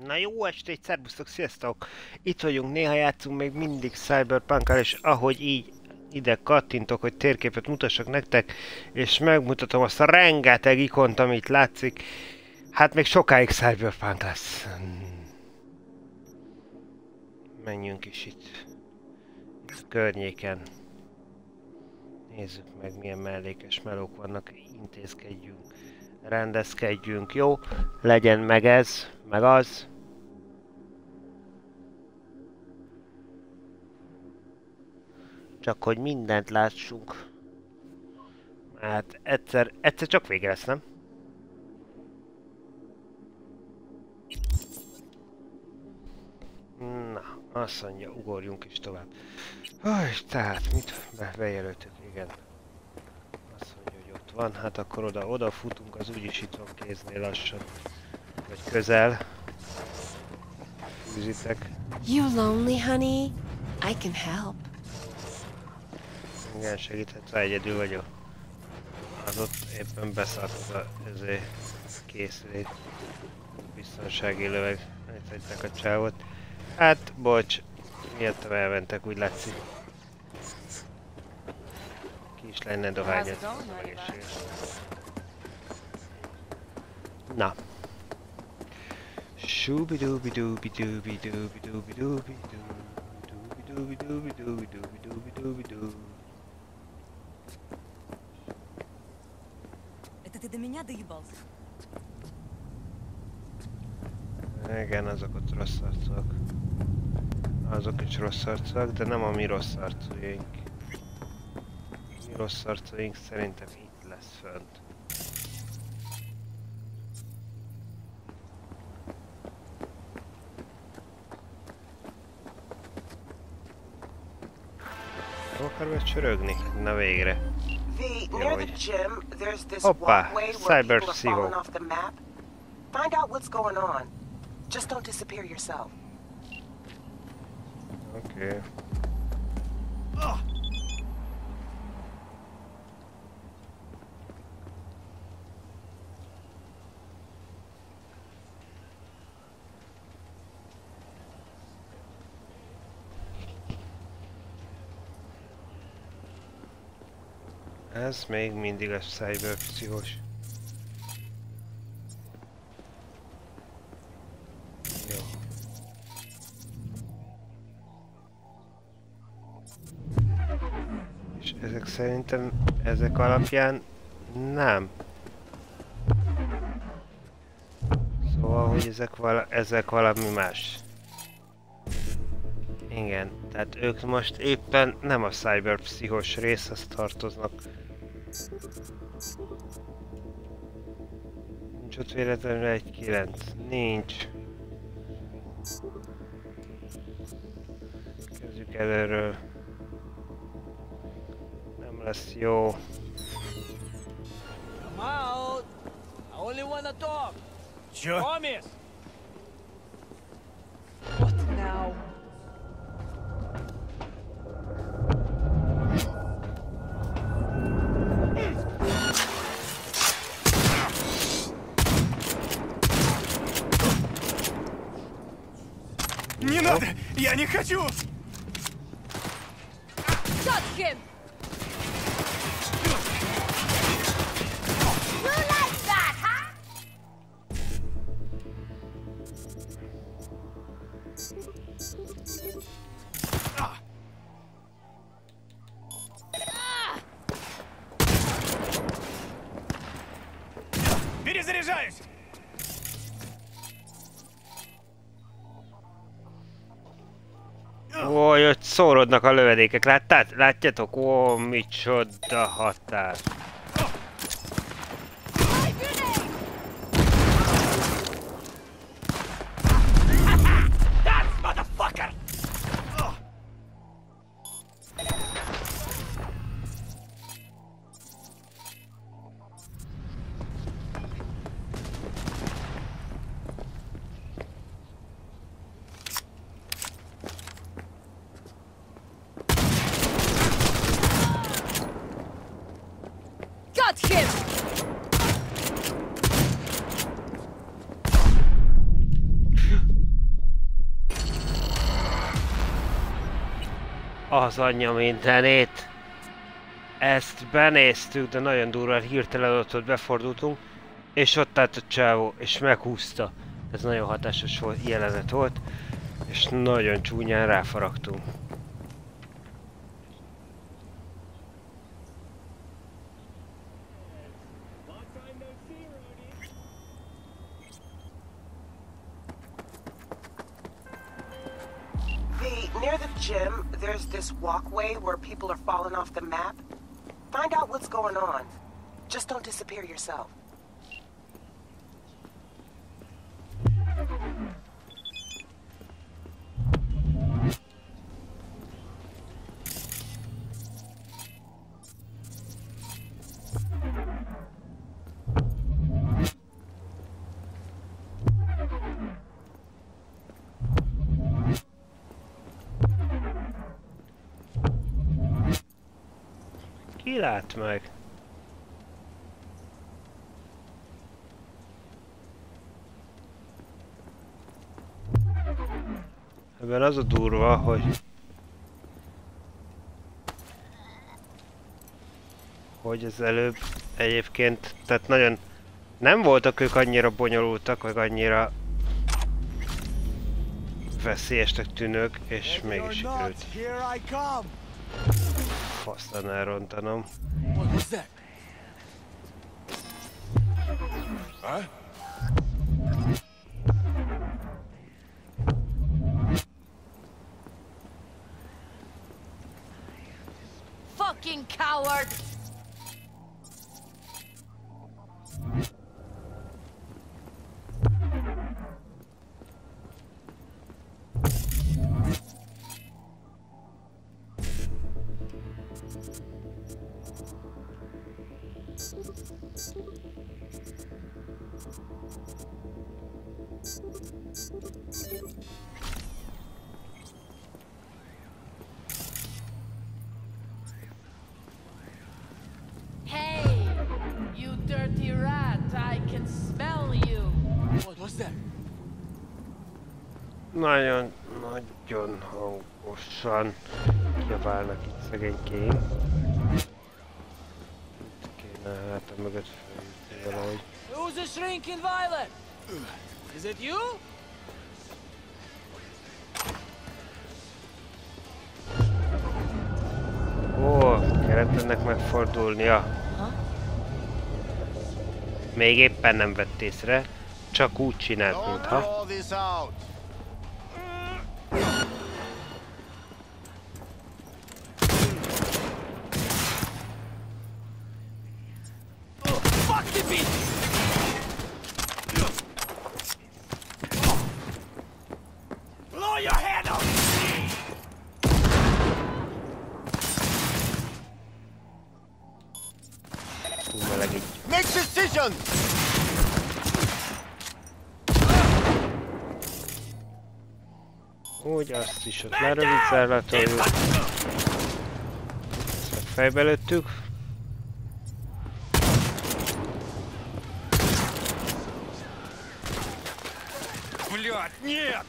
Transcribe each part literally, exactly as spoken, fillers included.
Na jó estét, szervusztok, sziasztok! Itt vagyunk, néha játszunk még mindig Cyberpunk-kal, és ahogy így ide kattintok, hogy térképet mutassak nektek, és megmutatom azt a rengeteg ikont, amit látszik, hát még sokáig Cyberpunk lesz. Menjünk is itt, itt a környéken. Nézzük meg, milyen mellékes melók vannak, intézkedjünk, rendezkedjünk, jó? Legyen meg ez, meg az. Csak hogy mindent lássunk. Hát egyszer, egyszer csak vége lesz, nem? Na, azt mondja, ugorjunk is tovább. Aj, tehát, mit be, bejelöltük, igen. Azt mondja, hogy ott van, hát akkor oda, oda futunk, az úgyis itt van kéznél lassan. Vagy közel. Fűzitek. You lonely, honey? I can help. Igen, segíthetsz, ha egyedül vagyok. Az ott éppen beszart az ezért készülék. Biztonsági löveg. Itt hagyták a csávot. Hát, bocs. Miattam elmentek, úgy látszik. Ki is lenne dohányat. Na. Это ты до меня доебался? Igen, azok ott rossz arcok. Azok is rossz arcok, de nem a mi rossz arcúink. Mi rossz arcúink szerintem itt lesz fönt. Hol akar becsörögni? Na végre. Near the gym, there's this Hoppa, walkway where Cyber people have Psycho. fallen off the map. Find out what's going on. Just don't disappear yourself. Oké. Okay. Ez még mindig a cyberpszichos. Jó. És ezek szerintem, ezek alapján nem. Szóval, hogy ezek, vala, ezek valami más. Igen, tehát ők most éppen nem a cyberpszichos részhez tartoznak. Nincs ott véletlenül egy kilenc. Nincs. Kezdjük előről. Nem lesz jó. I'm out. I only wanna talk. Sure. Promise. What now? Не надо! Я не хочу! Shot him! You like that, huh? Перезаряжаюсь! Ó, hogy szórodnak a lövedékek, láttát? Látjátok? Ó, micsoda határ. That's motherfucker! Az anyja mindenét! Ezt benéztük, de nagyon durván hirtelen ott befordultunk, és ott állt a csávó, és meghúzta. Ez nagyon hatásos volt, jelenet volt, és nagyon csúnyán ráfaragtunk. V, near the gym, there's this walkway where people are falling off the map. Find out what's going on. Just don't disappear yourself. Ki lát meg? Ebben az a durva, hogy... hogy az előbb egyébként, tehát nagyon... nem voltak ők annyira bonyolultak, vagy annyira... veszélyesnek tűnők, és mégis sikerült. Faszán elrontanom. What was that? А? Fucking coward! Hey, you dirty rat, I can smell you. What was that? Nagyon, nagyon hangosan kiabálnak itt szegénykény. Kéne hát a mögött feljutni valahogy. Who's the shrinking violet? Is it you? Ó, kellett ennek megfordulnia. Még éppen nem vett észre, csak úgy csinált, mintha. Fuck the beat! Blow your head off! Hú, meleg így. Make decisions! Úgy, azt is ott lerövid zárlatoljuk. Ezt meg fejbe lőttük. Блядь, нет!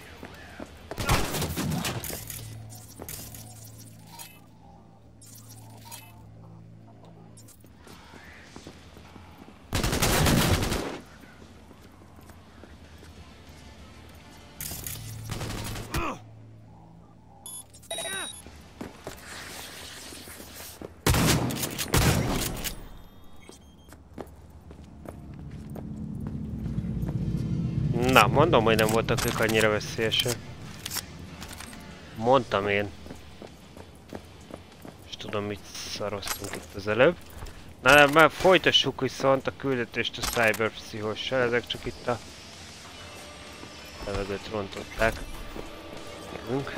Na, mondom, hogy nem voltak ők annyira veszélyesek. Mondtam én. És tudom, mit szaroztunk itt az előbb. Na, de már folytassuk viszont a küldetést a cyberpszichossal. Ezek csak itt a levegőt rontották. Nekünk.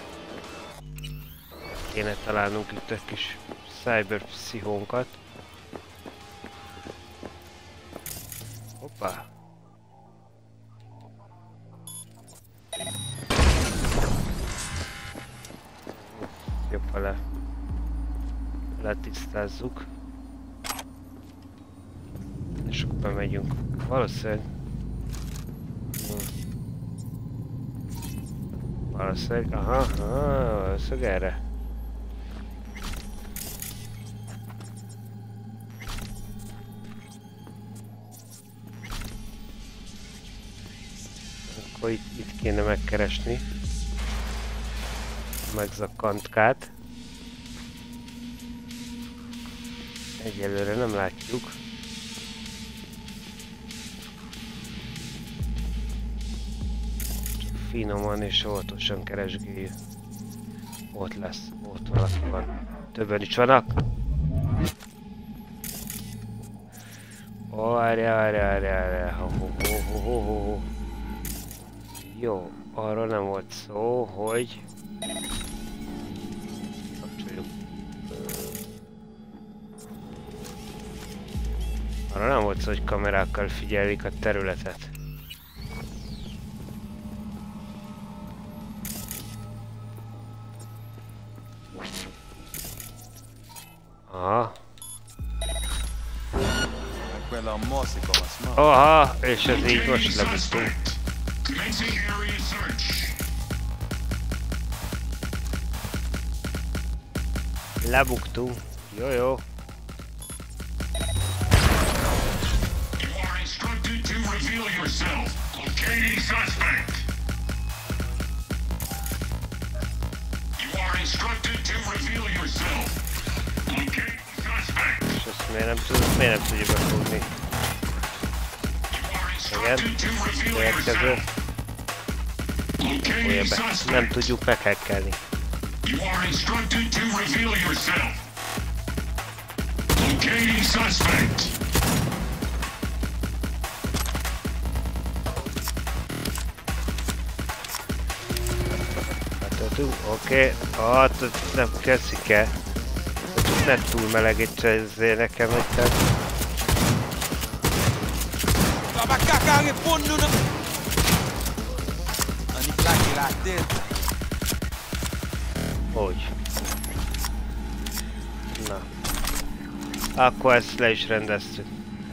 Kéne találnunk itt egy kis cyberpszichónkat. Hoppá! Jobb, le letisztázzuk. És akkor bemegyünk. Valószínűleg... Hm. Valószínűleg... Aha, aha, valószínűleg erre. Akkor itt, itt kéne megkeresni. Megzakkantkát. Egyelőre nem látjuk. Finoman és óvatosan keresgéljük. Ott lesz, ott valaki van. Többen is vannak. Ó, várjál, várjál, várjál, ho, ho, ho, ho, ho, ho. Jó, arról nem volt szó, hogy... Kapcsoljuk. Arról nem volt szó, hogy kamerákkal figyelik a területet. Aha. Aha, és ez így most lebuktunk. Lebuktunk. Jó, jó. És ezt miért nem tudjuk, miért nem tudjuk befogni? Igen, következő. Olyan be, nem tudjuk meghekkelni. You are instructed to reveal yourself. Locating suspect. Oké, hát nem kezdik el. Ne túl melegítse ezért nekem, hogy tehát... Hogy? Na. Akkor ezt le is rendeztük.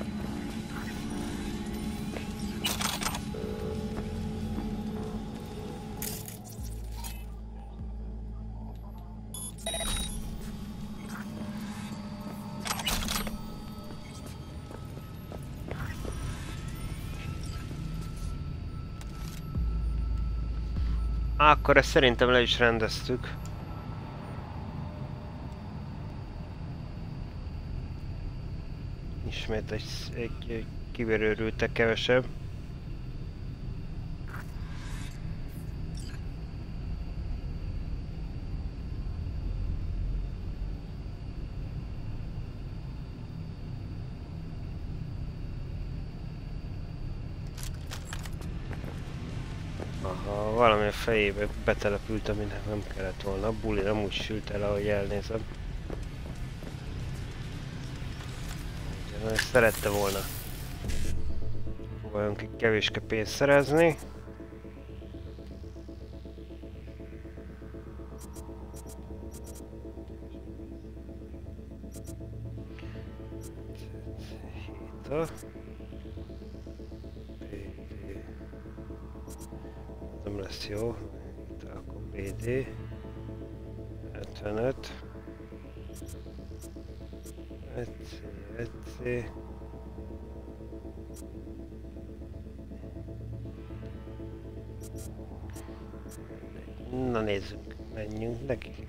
Akkor ezt szerintem le is rendeztük. Ismét egy, egy, egy kiverőrültek kevesebb. Aha, valami a fejébe betelepült, aminek nem kellett volna. A buli nem úgy sült el, ahogy elnézem. Ezt szerette volna. Próbáljunk egy kevéske pénzt szerezni. Héta. Nem lesz jó. Itt akkor bé dé. ötvenöt. Etsy, Etsy. Na nézzük, menjünk neki.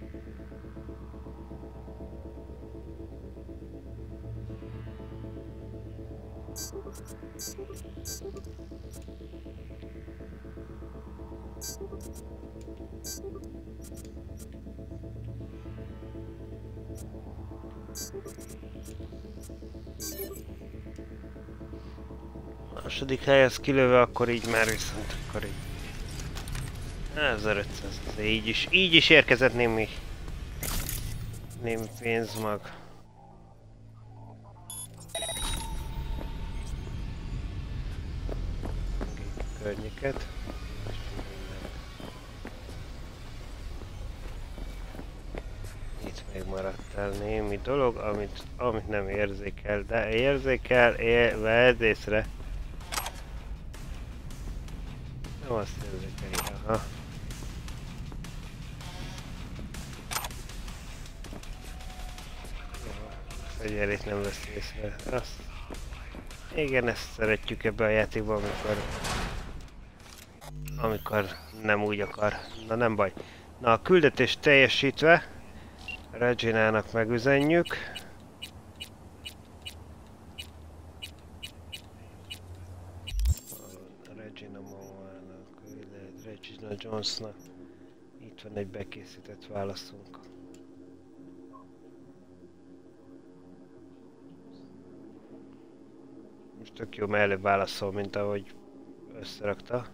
Második helyhez kilőve, akkor így már viszont akkor így ezerötszáz, így is, így is érkezett némi némi pénzmag. Környéket. Itt még maradt el némi dolog, amit, amit nem érzékel, de érzékel, ér, vedd észre. Nem azt érzékeli, aha. A fegyverét nem vesz észre. Azt... Igen, ezt szeretjük ebbe a játékban, amikor amikor nem úgy akar. Na nem baj. Na a küldetés teljesítve Reginának megüzenjük. Regina Momoának, Regina Jonesnak. Itt van egy bekészített válaszunk. Most tök jó, mert előbb válaszol, mint ahogy összerakta.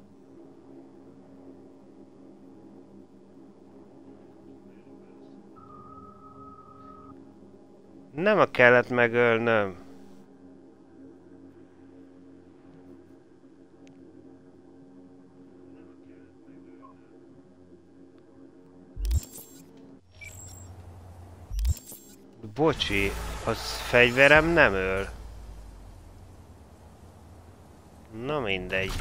Nem a kellett megölnöm. Bocsi, az fegyverem nem öl. Na mindegy.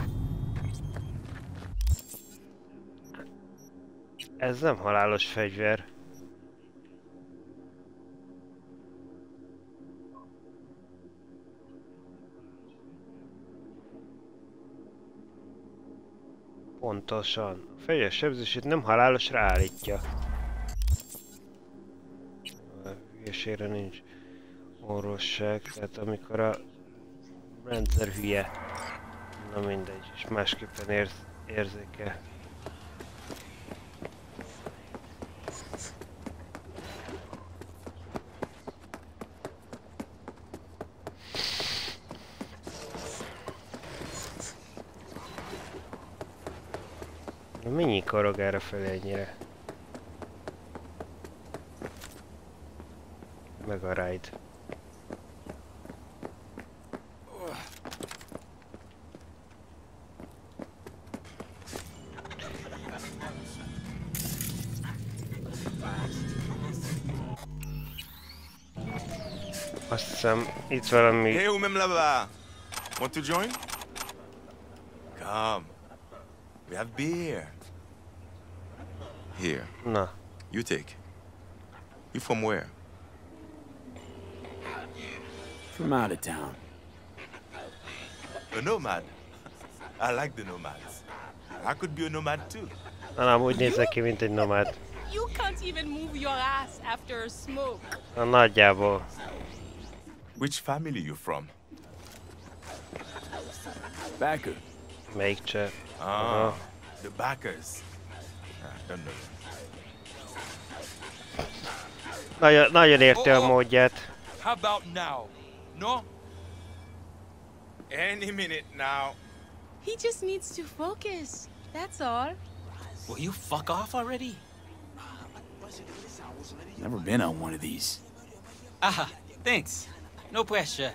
Ez nem halálos fegyver. Pontosan. A fegyver sebzését nem halálosra állítja. A hülyeségre nincs orvosság, tehát amikor a rendszer hülye. Na mindegy, és másképpen érz, érzékel. Mennyi korog erre felé ennyire? Meg a ride. Azt hiszem, itt valami... Hey, même là-bas. Want to join? Come. We have beer. Here. Na. You take. You from where? From out of town. A nomad. I like the nomads. I could be a nomad too. Na, nem úgy nézek ki, mint egy nomád. You can't even move your ass after a smoke. Na, nagyjából. Which family you from? Backer. Melyik cseh? Ah, Aha. the backers. Ah, don't know. Nagyon, nagyon érti a módját. How about now? No? Any minute now. He just needs to focus. That's all. Will you fuck off already? Never been on one of these. Ah, thanks. No pressure.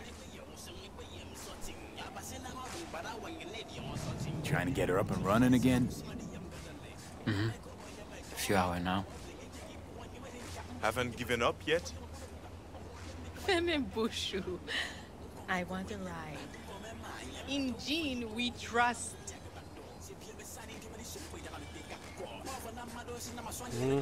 Trying to get her up and running again? Mm-hmm. A few hours now. Haven't given up yet? Femembushu. I want a ride. In Jean, we trust. Mm.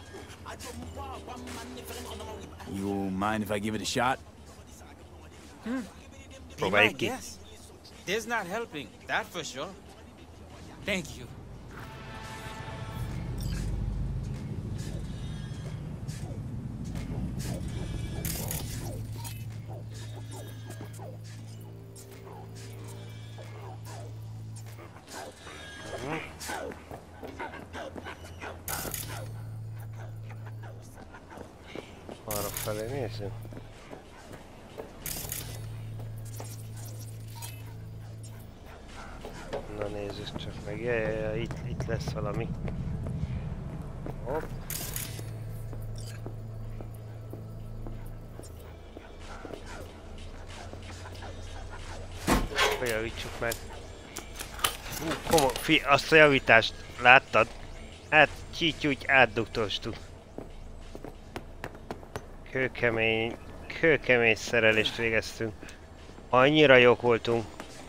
You mind if I give it a shot? Hmm. Be my guess. There's not helping, that for sure. Thank you. Arra felé nézzünk. Na nézzük csak meg, ja, ja, ja, itt, itt lesz valami. Hopp. Javítsuk meg. Hú, komoly, fi, azt a javítást láttad? Hát csítyúgy átdugtostuk. Kőkemény, kőkemény szerelést végeztünk. Annyira jók voltunk.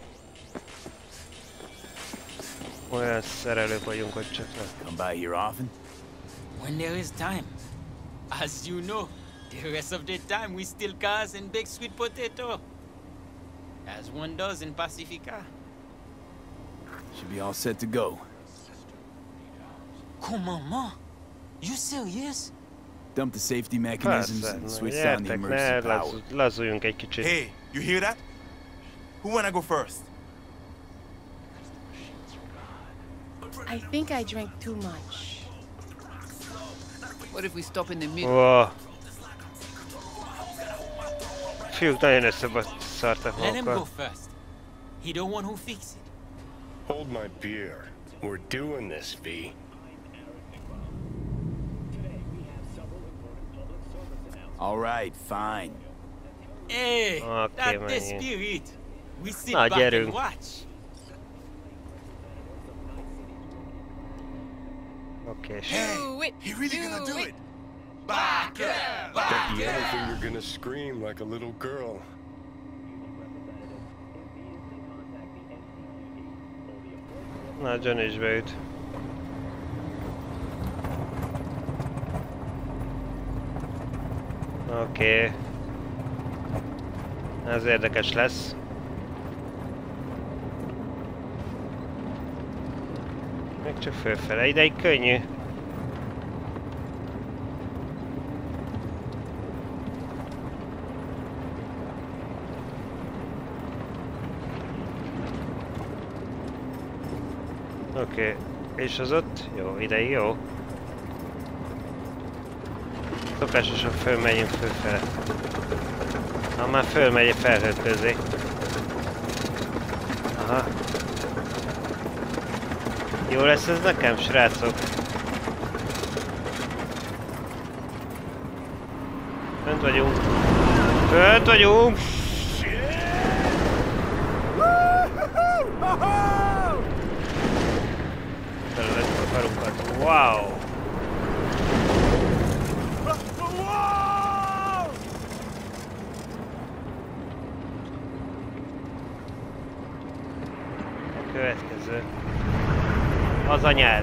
Olyan szerelők vagyunk, hogy csak nem. Come by here often? When there is time. As you know, the rest of the time we steal cars and bake sweet potato. As one does in Pacifica. Should be all set to go. Comment? You serious? Dump the safety mechanisms Persze, and na, switch down the gyertek, ne emergency power. lazul, lazuljunk egy kicsit. Hey, you hear that? Who wanna go first? I think I drank too much. What if we stop in the middle? Wow. Fiúk nagyon összeszartak Let him go magukkal. first. He the one who fix it. Hold my beer. We're doing this, V. All right, fine. Hey, Okay, that's the man. spirit. We sit Na, back gyerünk. and watch. Oké, és Do it! He really do gonna do it. it? Back up! Bet the anything you're gonna scream like a little girl. na, John is beüt. Oké. Okay. Ez érdekes lesz. Még csak fölfele, ideig könnyű. Oké, okay. És az ott? Jó, ideig jó. Szokásosan fölmegyünk fölfele. Ha már fölmegy a felhők közé. Aha. Jó lesz ez nekem, srácok? Fönt vagyunk. Fönt vagyunk! Felvettük a karunkat. Wow! A következő. Az anyád.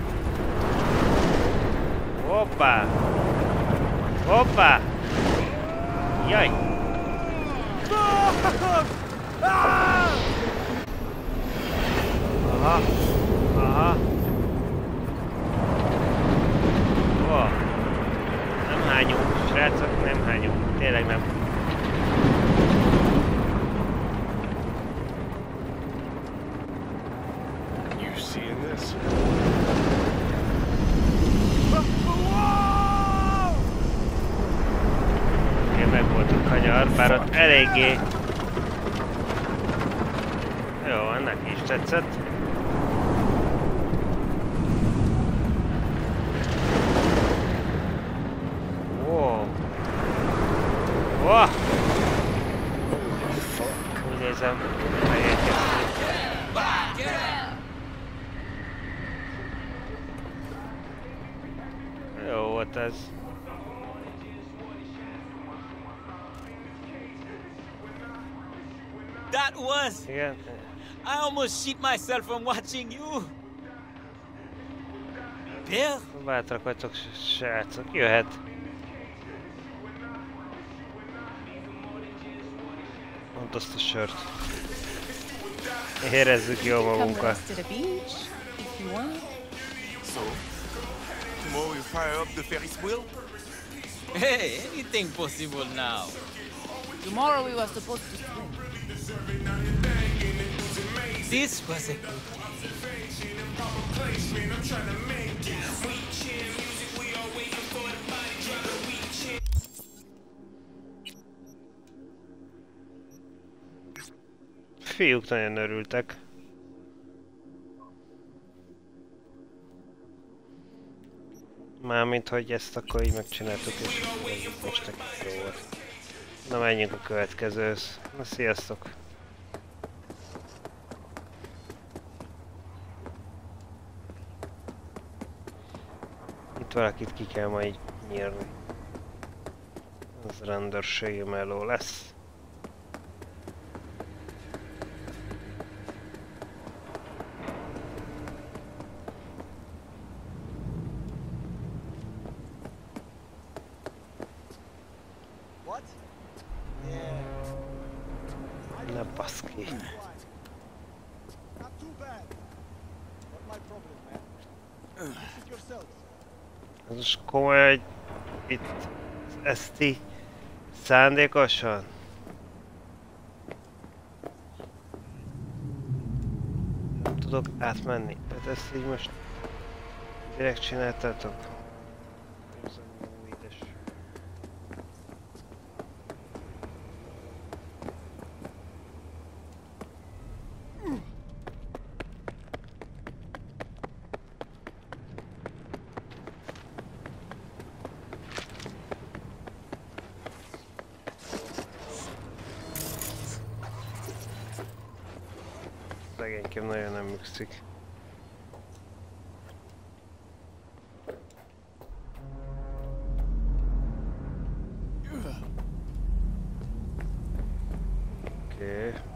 Hoppá! Hoppá! Jaj! Aha! Aha! Ó! Nem hányunk, srácok, nem hányunk. Tényleg nem. You seeing this? Oké, meg volt a kanyar, bár ott eléggé... Jó, ennek is tetszett. Wow. Wow. Úgy nézem, megérkeztünk. Jó volt ez. That was. Igen. I almost shit myself from watching you. Bill? Bátrak vagytok, srácok. Jöhet. Mondd azt a sört. Érezzük jól Come with magunkat. us to the beach, if you want. So, tomorrow you fire up the Ferris wheel? Hey, anything possible now. Tomorrow we were supposed to swim. This was a good day. Fiúk nagyon örültek. Mármint, hogy ezt akkor így megcsináltuk, és ez most nekik jó volt. Na, menjünk a következőhöz. Na, sziasztok! Itt valakit ki kell majd nyírni. Ez rendőrségi meló lesz. Ne baszki. Ez most komoly, hogy itt ezt így szándékosan? Nem tudok átmenni, tehát ezt így most direkt csináltátok. Ez a jó édes. Szegénykém nagyon nem működik. Oké. Okay.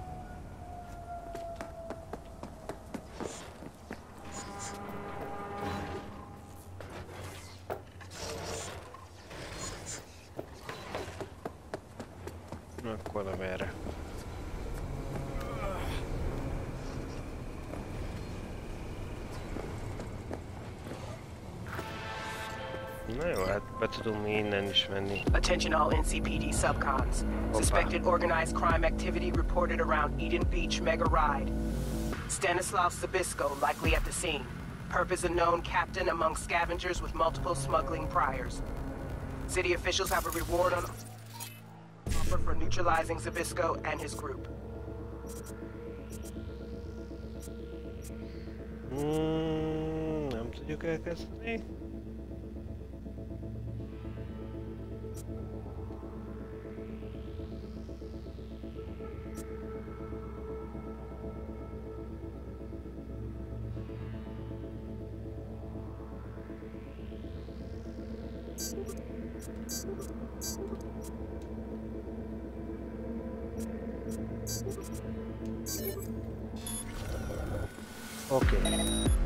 Akkor nem erre. Na jó, hát be tudunk mi innen is menni. Attention all N C P D subcons. Suspected organized crime activity reported around Eden Beach Mega Ride. Stanislav Zabisco likely at the scene. Purpose unknown, captain among scavengers with multiple smuggling priors. City officials have a reward on offer for neutralizing Zabisco and his group. Hmm, nem tudjuk elkezdeni. Oké. Okay.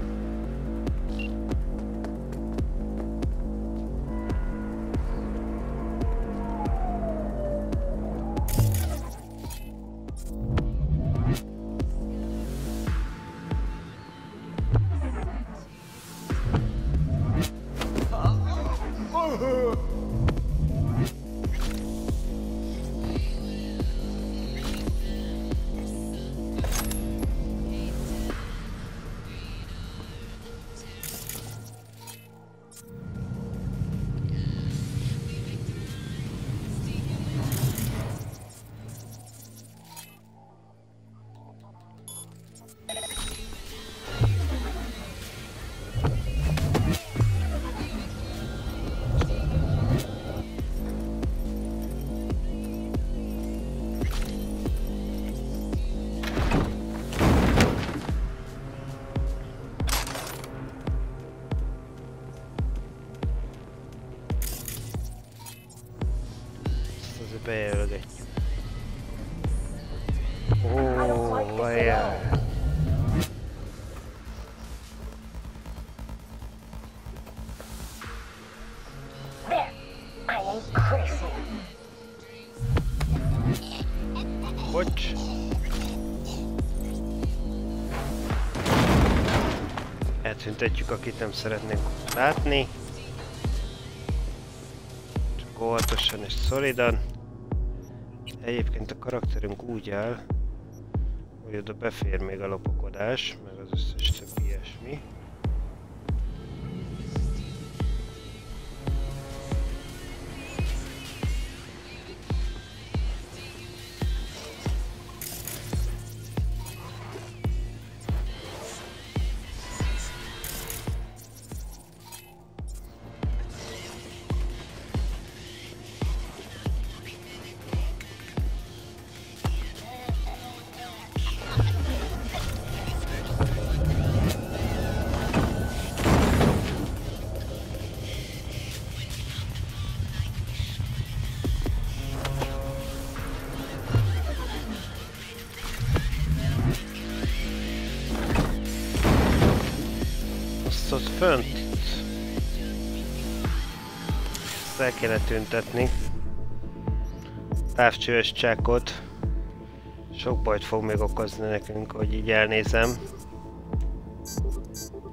Bejelölgetjük. Ó, vajjá. Bocs. Eltüntetjük, akit nem szeretnénk látni. Csak óvatosan és szolidan. Egyébként a karakterünk úgy áll, hogy oda befér még a lopakodás, meg az összes többi ilyesmi. Ott fönt ezt el kéne tüntetni. Távcsöves csákot. Sok bajt fog még okozni nekünk, hogy így elnézem.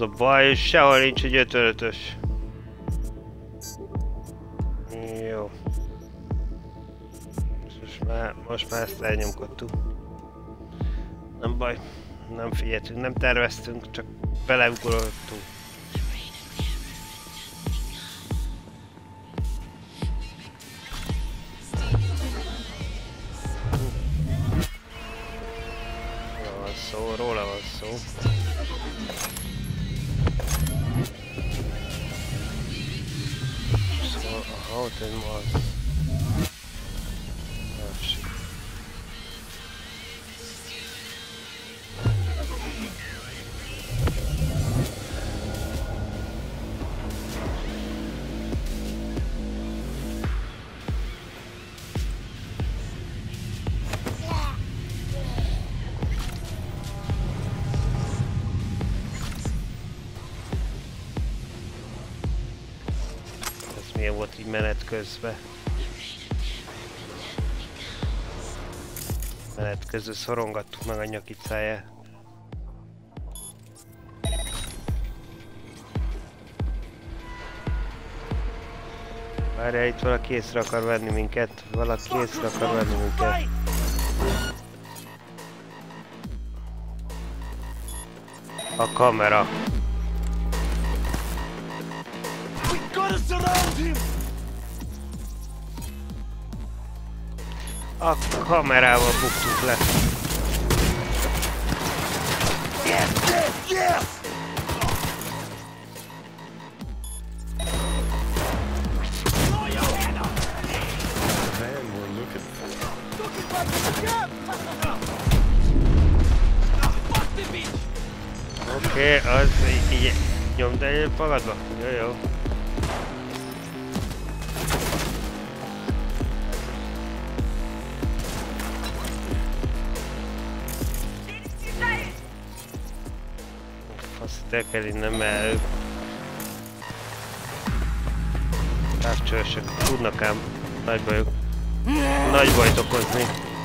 Az a baj, sehol nincs egy ötvenötös. Jó. Most már, most már ezt elnyomkodtuk. Nem baj. Nem figyeltünk, nem terveztünk, csak beleugoroltunk. Róla van szó, róla van szó. Szóval, aha, ott egy maz. Milyen volt így menet közben. Menet közben szorongattuk meg a nyakicáját. Várjál, itt valaki észre akar venni minket. Valaki észre akar venni minket. A kamera. A kamerával buktuk le. Yes, yes, yes! Oké, okay, az így nyomd el magadba. Jó, jó. Azt el kell innen, mert távcsövesek tudnak ám nagy bajok, nagy bajt okozni.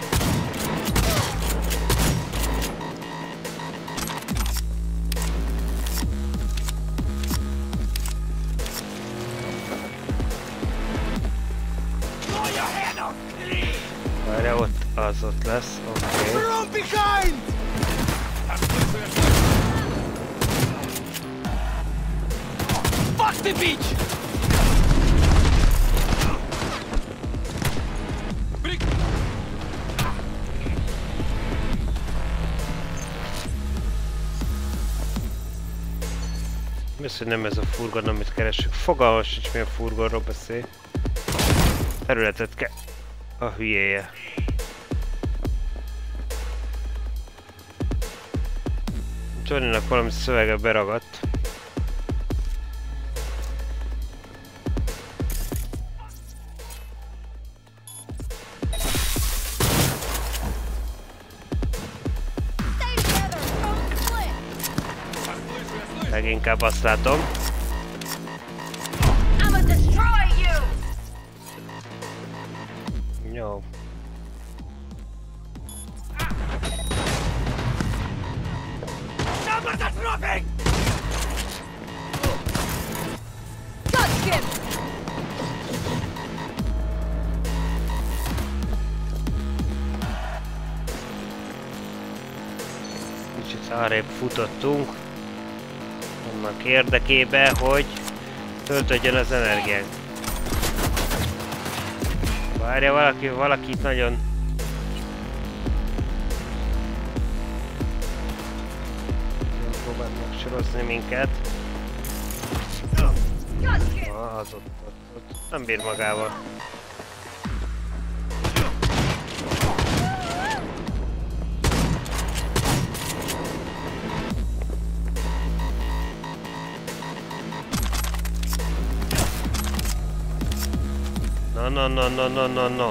Várja, ott az ott lesz, oké. Okay. Fuck the beach! Most, hogy nem ez a furgon, amit keresünk. Fogalmam sincs, milyen furgonról beszél. Területet kell. A hülyéje. Johnnynak valami szövege beragadt. Leginkább azt látom. Jó. Kicsit arrébb futottunk. Annak érdekében, hogy töltödjön az energiánk. Várja, valaki, valaki itt nagyon... Nem próbált megsorozni minket. Ah, az ott, ott, ott. Nem bír magával. No, no, no, no, no, no.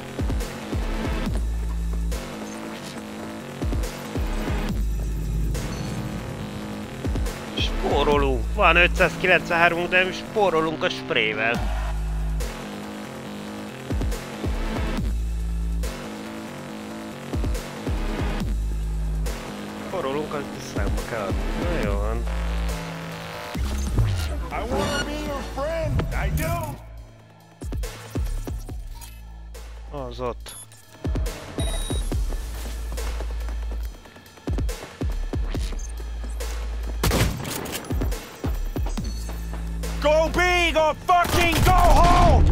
Spórolunk. Van ötszázkilencvenhárom, de spórolunk a sprével. Spórolunk, az számba kell adni. Na jó van. I wanna be your friend. I do. Az ott. Go big or fucking go home!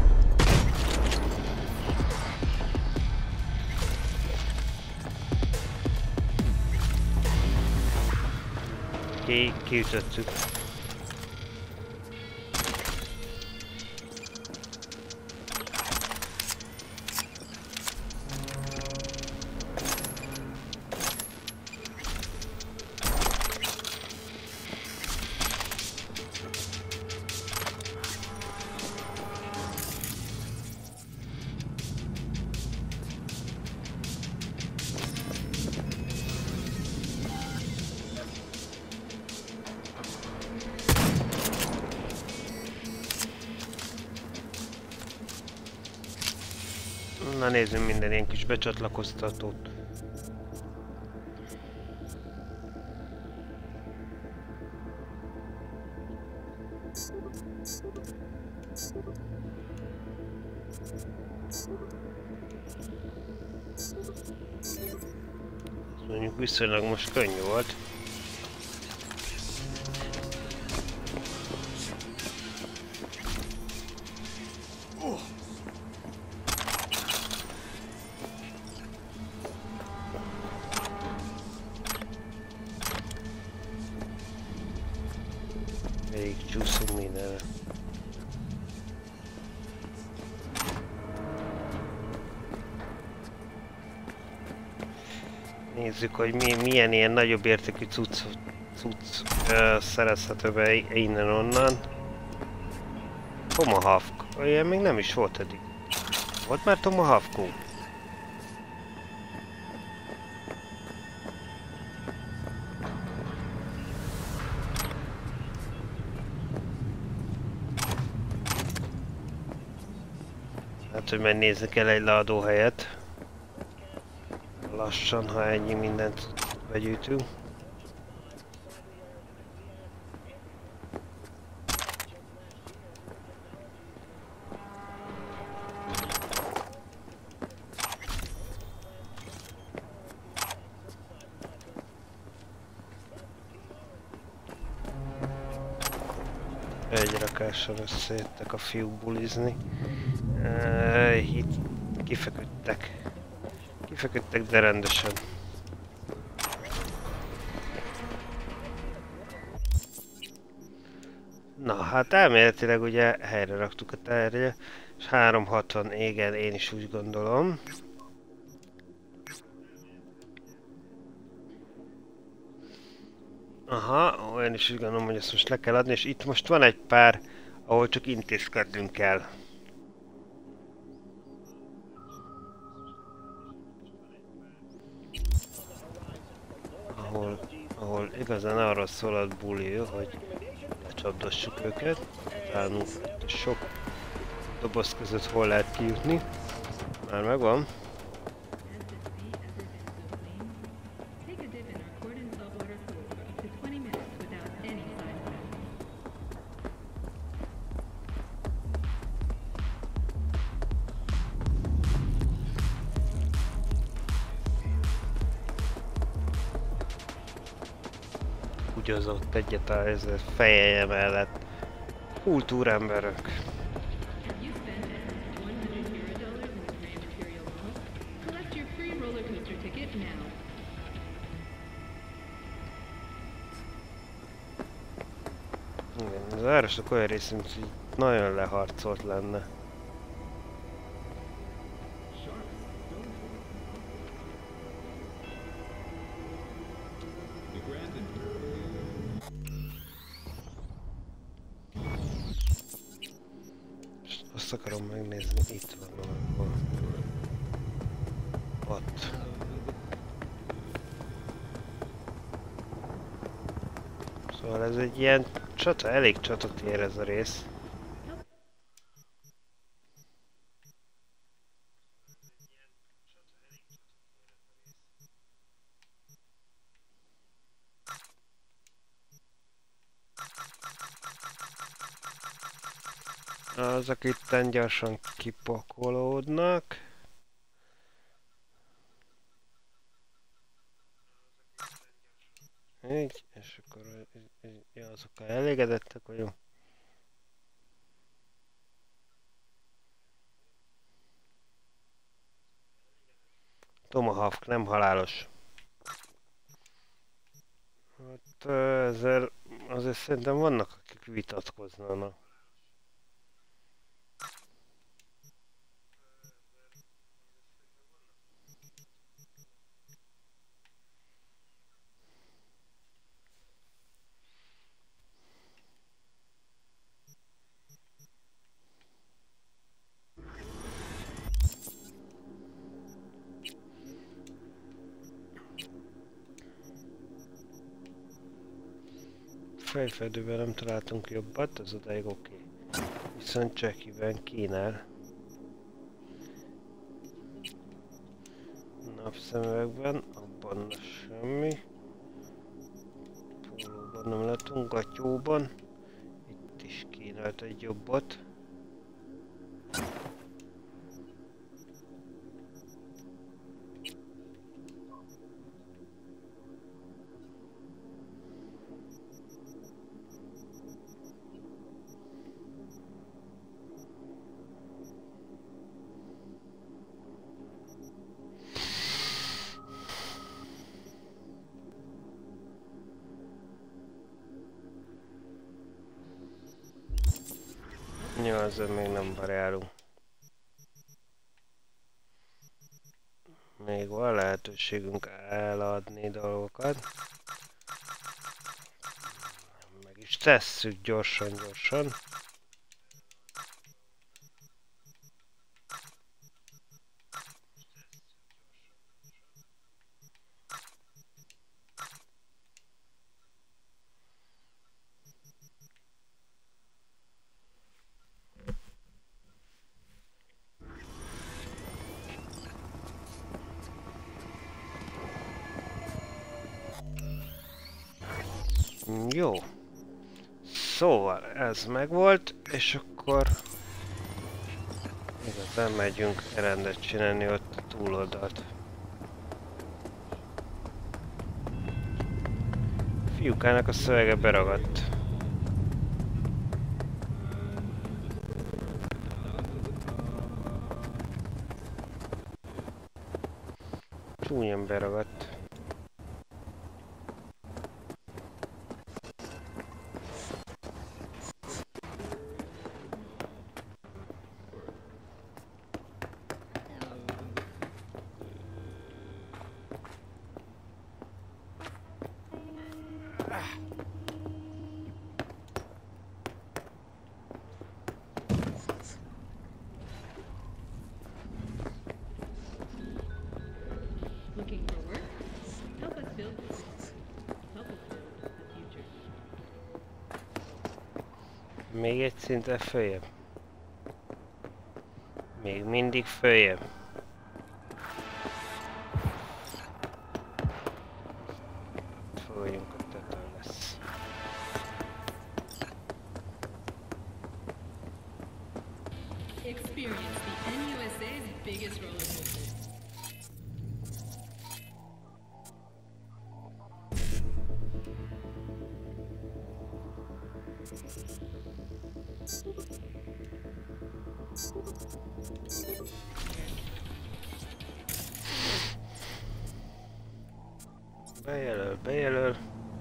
Ki, kiütöttük. Na nézzünk minden ilyen kis becsatlakoztatót. Mondjuk viszonylag most könnyű volt. Végig csúszunk mindenre. Nézzük, hogy mi, milyen ilyen nagyobb értékű cucc, cucc uh, szerezhető be innen-onnan. Tomahawk. Olyan még nem is volt eddig. Volt már Tomahawkunk? Hát, hogy megnézni kell egy leadóhelyet. Lassan, ha ennyi mindent begyűjtünk. Egy rakással összejöttek a fiúk bulizni. Uh, itt kifeküdtek. Kifeküdtek, de rendesen. Na, hát elméletileg ugye helyre raktuk a terje, és háromszázhatvan, igen, én is úgy gondolom. Aha, olyan is úgy gondolom, hogy ezt most le kell adni, és itt most van egy pár, ahol csak intézkednünk kell. Ahol, ahol igazán arról szól a buli, hogy lecsapdassuk őket. Talán a sok doboz között hol lehet kijutni. Már megvan. Ugyazott egyet a fejeje mellett. Kultúremberök. Igen, az városnak olyan részünk, hogy nagyon leharcolt lenne. Azt akarom megnézni, itt van valahol. Ott. Szóval ez egy ilyen csata, elég csatatér ez a rész. Azok itten gyorsan kipakolódnak. Így, és akkor ja, azokkal elégedettek vagyunk. Tomahawk nem halálos. Hát ezzel azért szerintem vannak, akik vitatkoznának. Fejfedőben nem találtunk jobbat, az odáig oké. Okay. Viszont Jackie-ben kínál. Napszemüvegben, abban semmi. Pólóban nem látunk, gatyóban. Itt is kínált egy jobbat. Jó, ezzel még nem variálunk. Még van lehetőségünk eladni dolgokat. Meg is tesszük gyorsan, gyorsan. Jó. Szóval ez megvolt, és akkor igazán megyünk rendet csinálni ott a túloldalt. Fiúkának a szövege beragadt. Csúnyan beragadt. Még egy szinten följebb. Még mindig följebb. Folyjunk, a tető lesz. Experience the N U S A's biggest roller coaster. Bejelöl, bejelöl.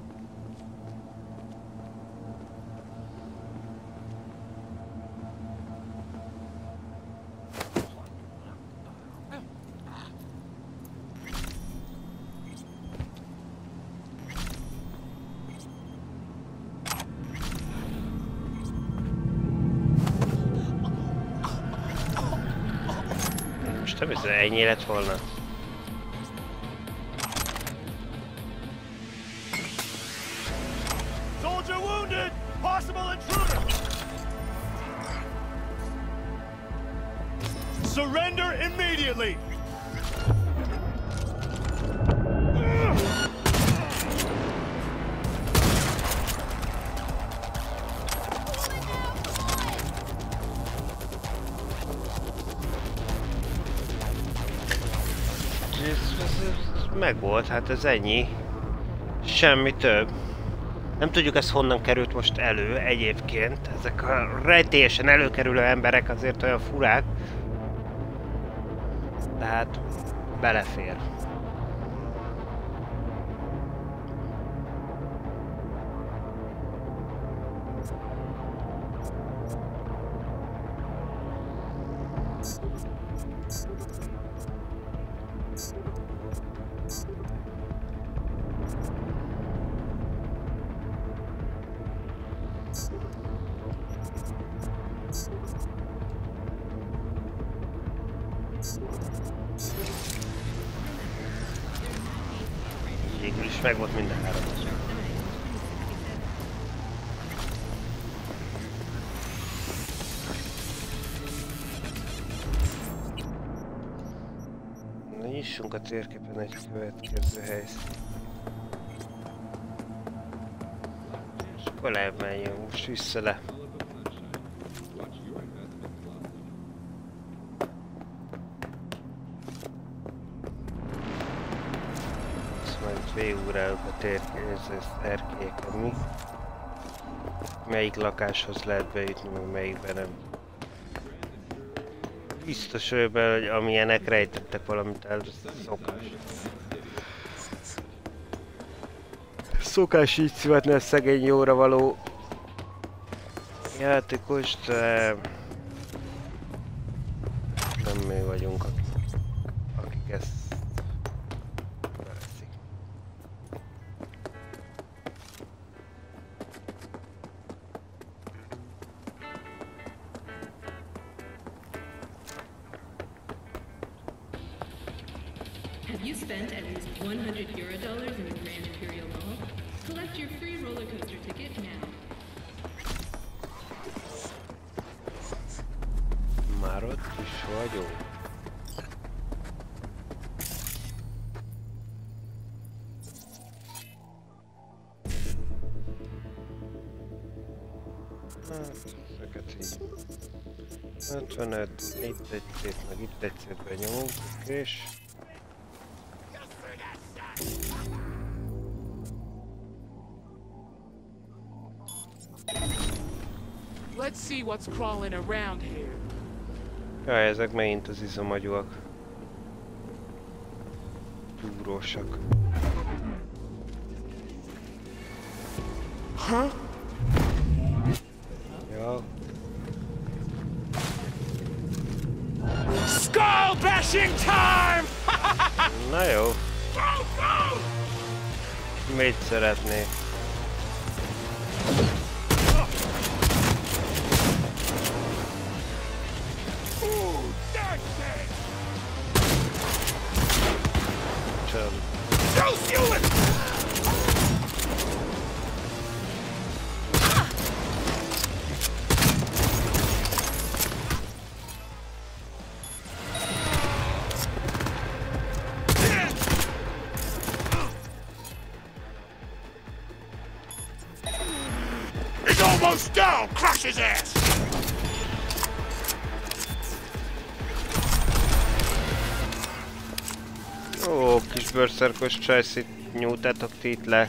Most nem hiszem, ennyi lett volna. Soldier wounded! Possible intruder! Surrender immediately! ez, ez, ez megvolt, hát ez ennyi. Semmi több. Nem tudjuk, ez honnan került most elő egyébként. Ezek a rejtélyesen előkerülő emberek azért olyan furák. Tehát belefér. Végül is meg volt minden három. Na, nyissunk a térképen egy következő helyszínt. És akkor lemenjünk, most vissza le. Végigúráljuk a térkéken mi. Melyik lakáshoz lehet bejutni, meg melyikben nem. Biztos vagyok benne, hogy amilyenek rejtettek valamit el, szokás. Szokás így szivatni a szegény jóra való játékos, de nem mi vagyunk, akik, akik ezt veszik. Have you spent at least one hundred euro dollars in the Grand Imperial Mall? Collect your free roller coaster ticket now. Már ott is vagyok. Hát, ezeket így. ötvenöt, itt egy szét, meg itt egy szét benyomunk, és... Let's see what's crawling around here. Jaj, ezek megint az izomagyúak. Túrósak. Huh? Ja. Skull bashing time! Na jó. Mit szeretnék? He's almost down! Crush his ass! Ó, kis bőrszerkos csajszit nyújtátok ti itt le.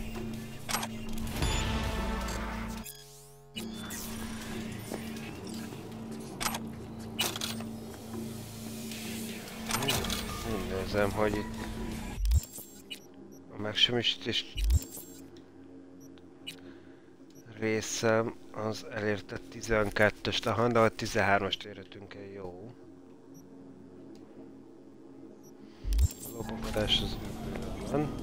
Nézem, hogy itt a megsemmisítés részem az elérte tizenkettőst, aha, de a tizenhármast érhetünk el, jó. A lopakodás az van.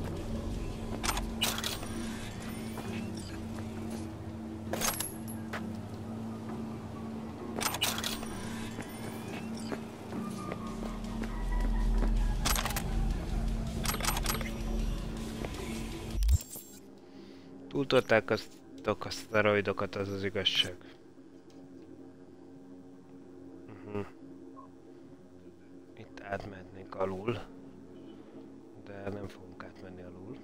Túltolták azt a szteroidokat, az az igazság. Uh-huh. Itt átmehetnénk alul, de nem fogunk átmenni alul.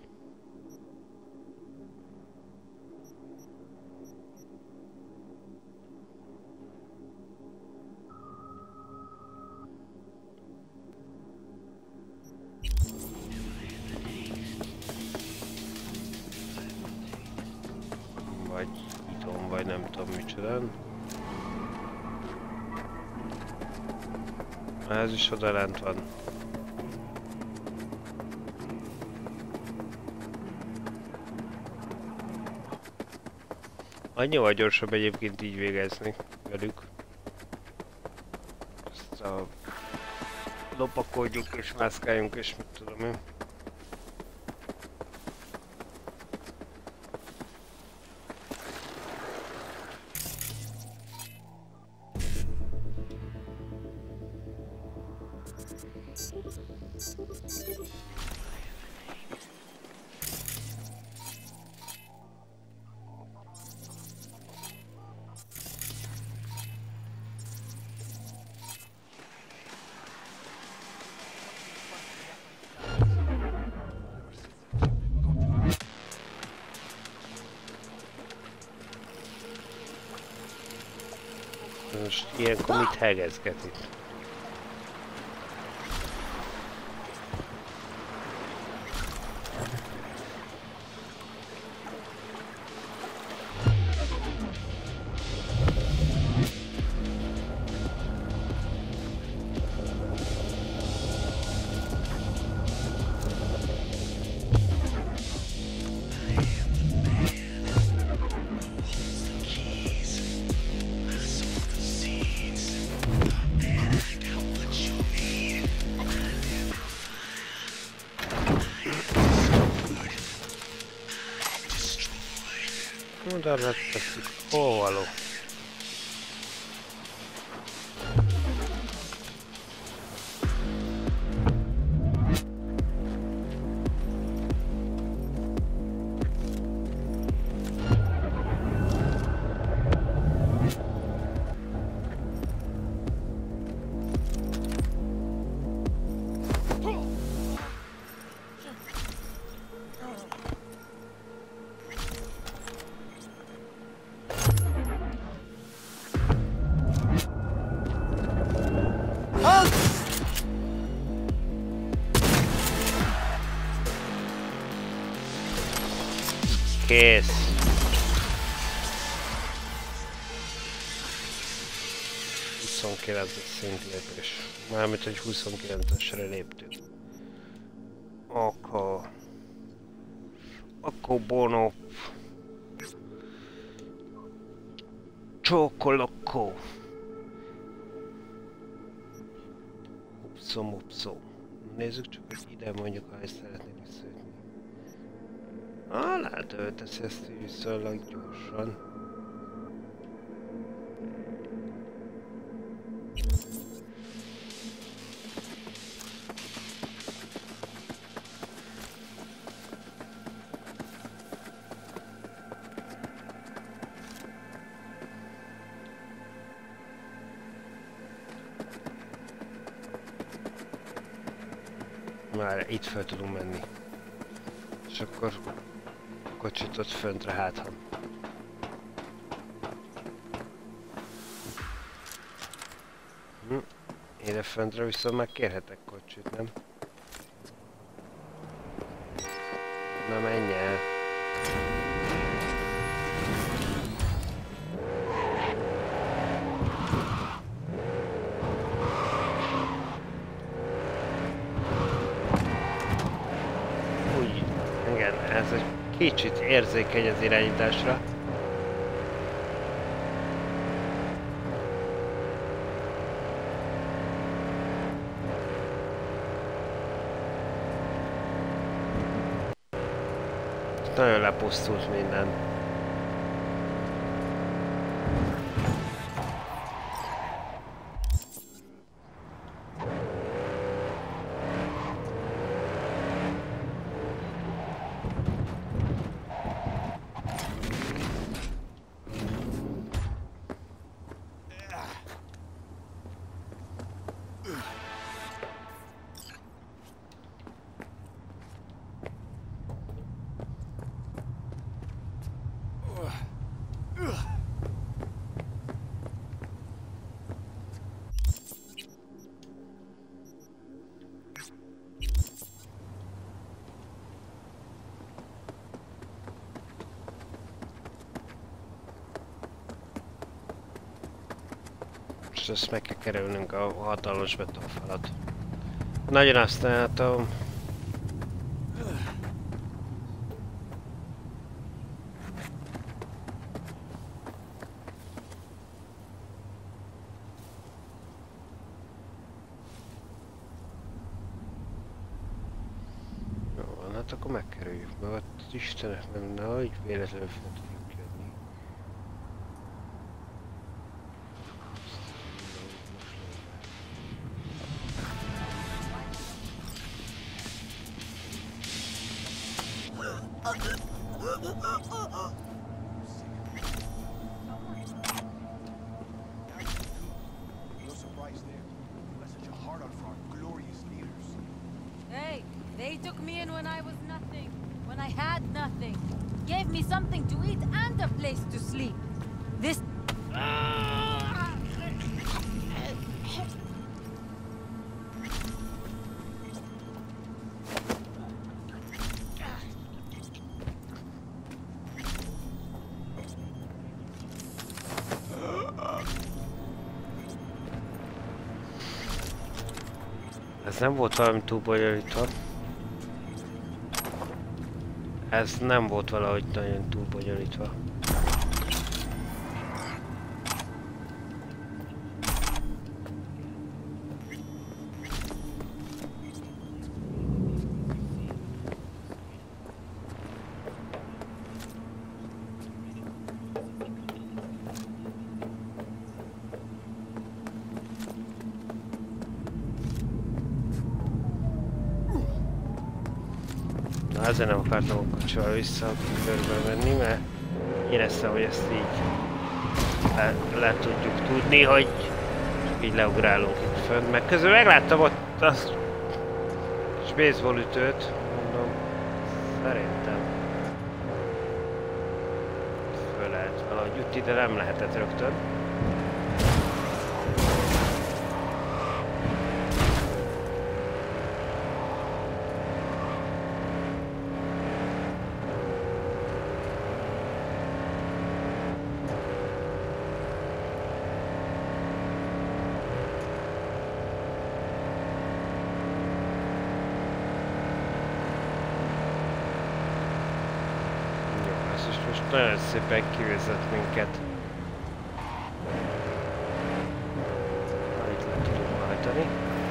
van. Ez is oda lent van. Annyival gyorsabb egyébként így végezni velük. Ezt a lopakodjuk és mászkáljunk és mit tudom én. Most ilyenkor mit hegezget itt? Oda lettesszük, hol való? Kész. huszonkilences szintlépés. Mármint, hogy huszonkilencesre léptünk. Akkor... Akkor bono... Csókolokó. Upszom, upszom. Nézzük csak, hogy ide mondjuk, ha ezt szeretnék visszajönni. Ah, lehet, ő teszi ezt viszonylag gyorsan. Már itt fel tudunk menni. És akkor kocsit ott föntre háthan. Hm. Ide föntre viszont meg kérhetek kocsit, nem? Na menj el! Úgy, igen, ez egy kicsit érzékeny az irányításra. Nagyon lepusztult minden. Most ezt meg kell kerülnünk a hatalmas betonfalat. Nagyon használtam. Jó van, hát akkor megkerüljük meg. Ott Istenek nem, nehogy véletlenül fel tudjuk jönni. Hey, they took me in when I was nothing. When I had nothing. Gave me something to eat and a place to sleep. This... Ez nem volt valami túl bonyolítva. Ez nem volt valahogy nagyon túl bonyolítva. Na, ezzel nem akartam a kocsival vissza a körbe menni, mert éreztem, hogy ezt így le, le tudjuk tudni, hogy így leugrálunk itt fönt. Meg közben megláttam ott a baseball ütőt, mondom, szerintem föl lehet valahogy jutni, de nem lehetett rögtön. Nagyon szépen kivezet minket. Na, itt le tudunk hajtani.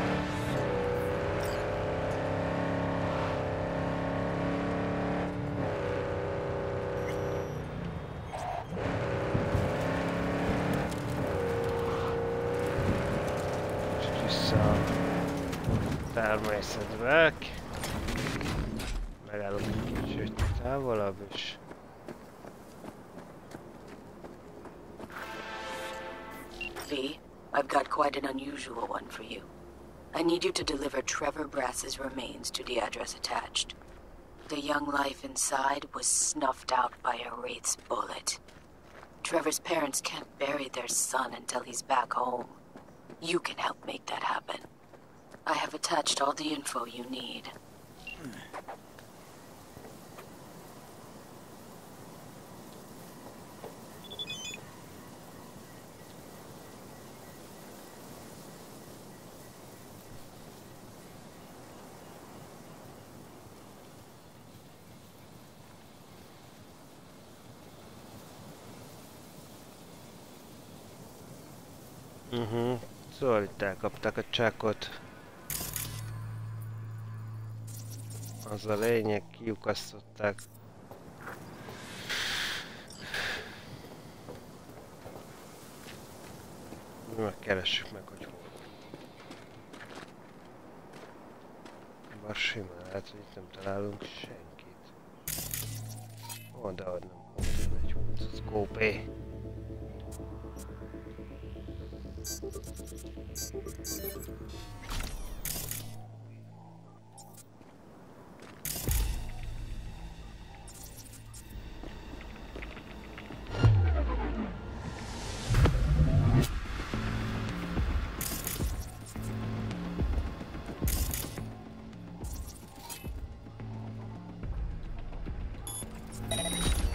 És vissza a természetbe. Megállunk egy kicsit távolabb is. V, I've got quite an unusual one for you. I need you to deliver Trevor Brass's remains to the address attached. The young life inside was snuffed out by a Wraith's bullet. Trevor's parents can't bury their son until he's back home. You can help make that happen. I have attached all the info you need. Uh-huh. Szóval itt elkapták a csákot. Az a lényeg, kiukasztották. Mi megkeressük meg, hogy hol. Bár simán lehet, hogy itt nem találunk senkit. Ó, de hogy nem. Egy húsz kópé.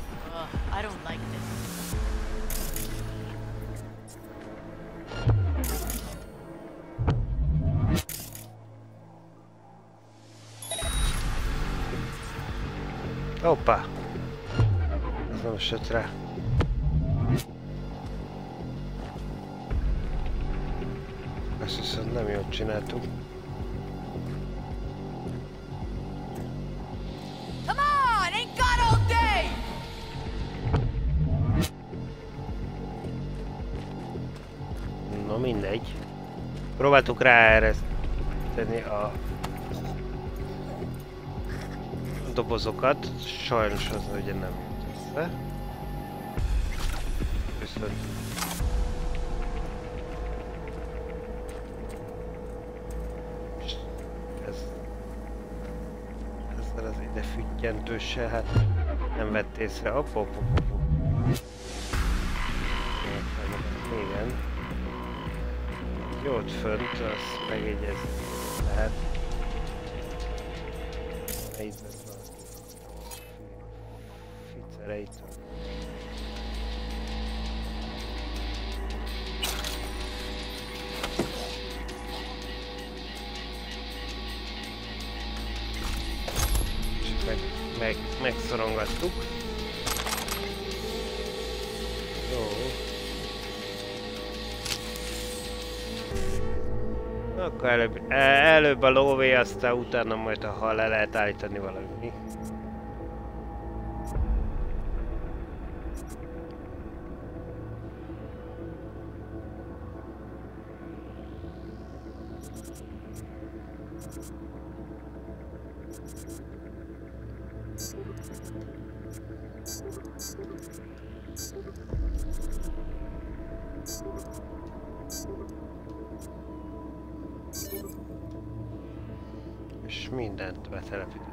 I don't like this. Hoppá! Ez nem esett rá. Azt hiszem nem jól csináltuk. Come on, ain't got all day. No mindegy. Próbáltuk ráereszteni a dobozokat, sajnos az ugye nem jött össze. Viszont ez ezzel az ide füttyentőssel hát nem vett észre. Hopp, hopp, hopp, hopp. Igen. Jó, ott fönt, azt megjegyezni lehet. Itt lesz a ficereit. És meg, meg, megszorongattuk. Jó. Akkor előbb, előbb a lóvé, aztán utána majd ha le lehet állítani valami. És mindent betelepítettünk.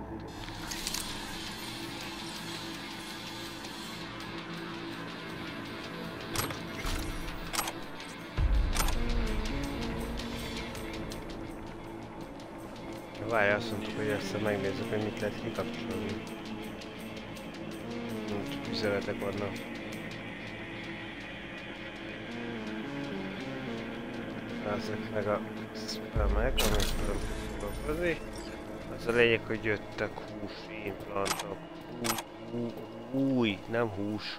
Várj, azt mondtuk, hogy össze megnézzük, hogy mit lehet kikapcsolni. Csak üzenetek vannak. Ezek meg a spamek, amit tudom foglalkozni. Az a lényeg, hogy jöttek húsimplantok. Új, nem hús.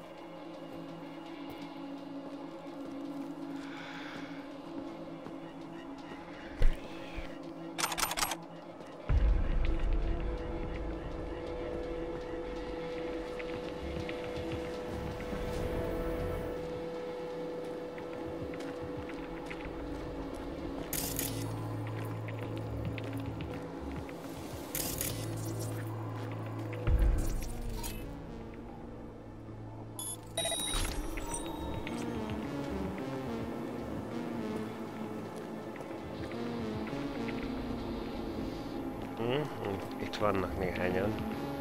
Itt vannak néhányan.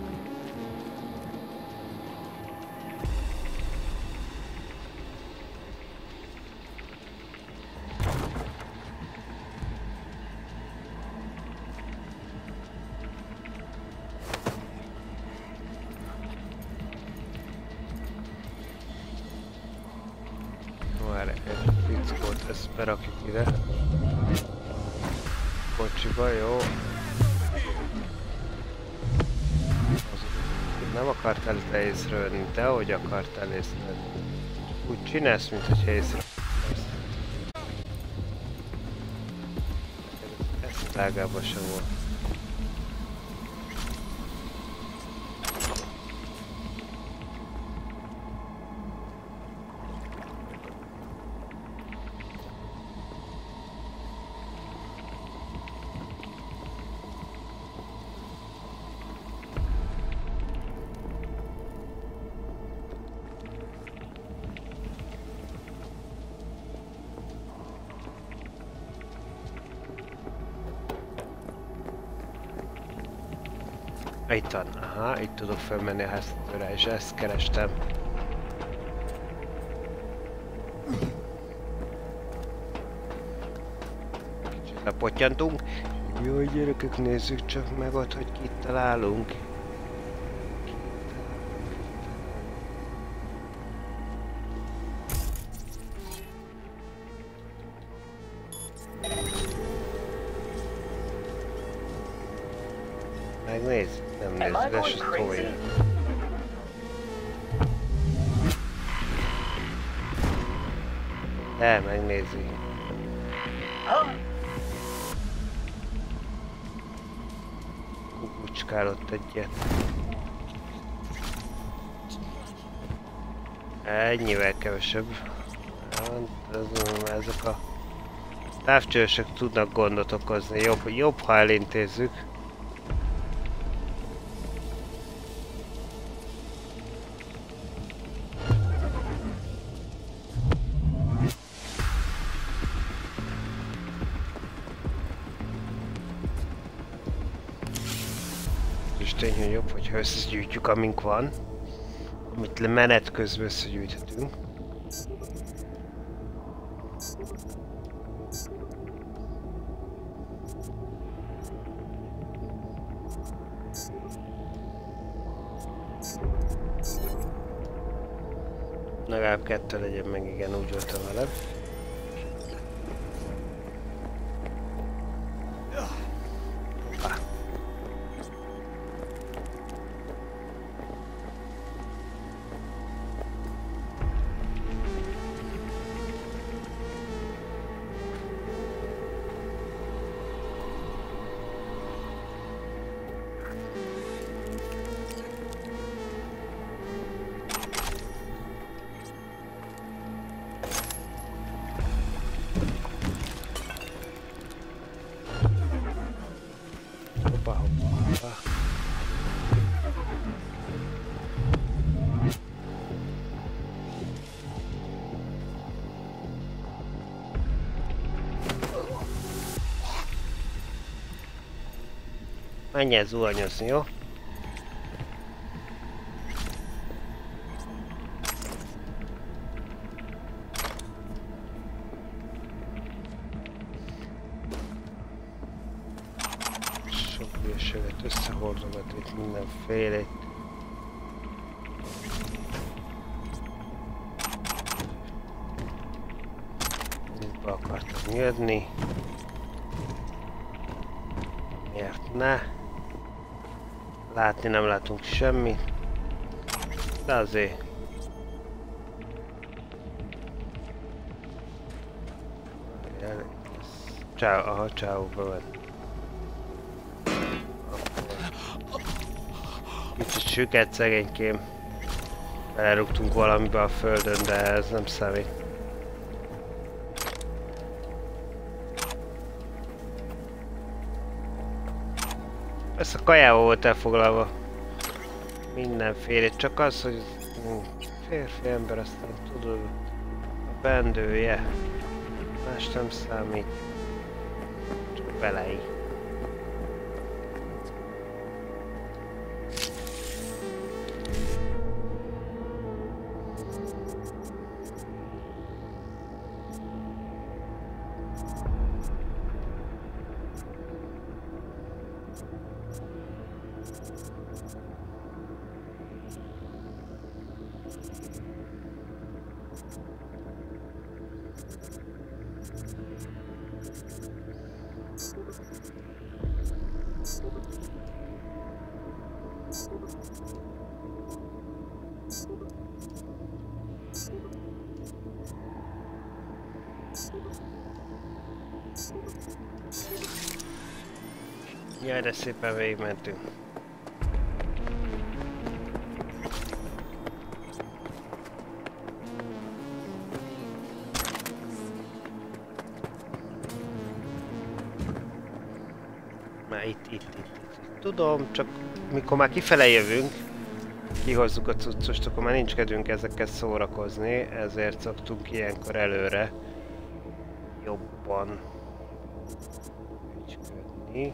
Várj, egy fickót, ezt berakjuk ide. Kocsiba, jó. Nem akartál te észrevenni, te hogy akartál észrevenni. Úgy csinálsz, mint hogy észrevenni. Ez tágában sem volt. Itt van, aha, itt tudok felmenni a háztetőre, és ezt kerestem. Kicsit lepottyantunk. Jó, gyerekek, nézzük csak meg ott, hogy kit találunk. Megnéz? Nem nézzük, ez se tolja. De, megnézi. Kukucskál ott egyet. Ennyivel kevesebb. Ezek a távcsősök tudnak gondot okozni. Jobb, jobb ha elintézzük. És tény, hogy jobb, hogyha összegyűjtjük, amink van. Amit menet közben összegyűjthetünk. Legalább kettő legyen meg, igen, úgy voltam veled. Menj el zuhanyozni, jó? Sok hülyeséget összehordogat itt mindenfélét. Itt be akartam jönni. Miért ne? Látni nem látunk semmit. De azért. Ciao, aha, ciao, bement. Kicsit süket szegénykém. Belerúgtunk valamibe a földön, de ez nem számít. Ez a kajával volt elfoglalva. Mindenféle, csak az, hogy férfi ember, aztán tudod, a bendője. Más nem számít. Csak belei. Jaj, de szépen végigmentünk. Már itt, itt, itt, itt. Tudom, csak mikor már kifele jövünk, kihozzuk a cuccost, akkor már nincs kedvünk ezekkel szórakozni, ezért szoktunk ilyenkor előre jobban ügyködni.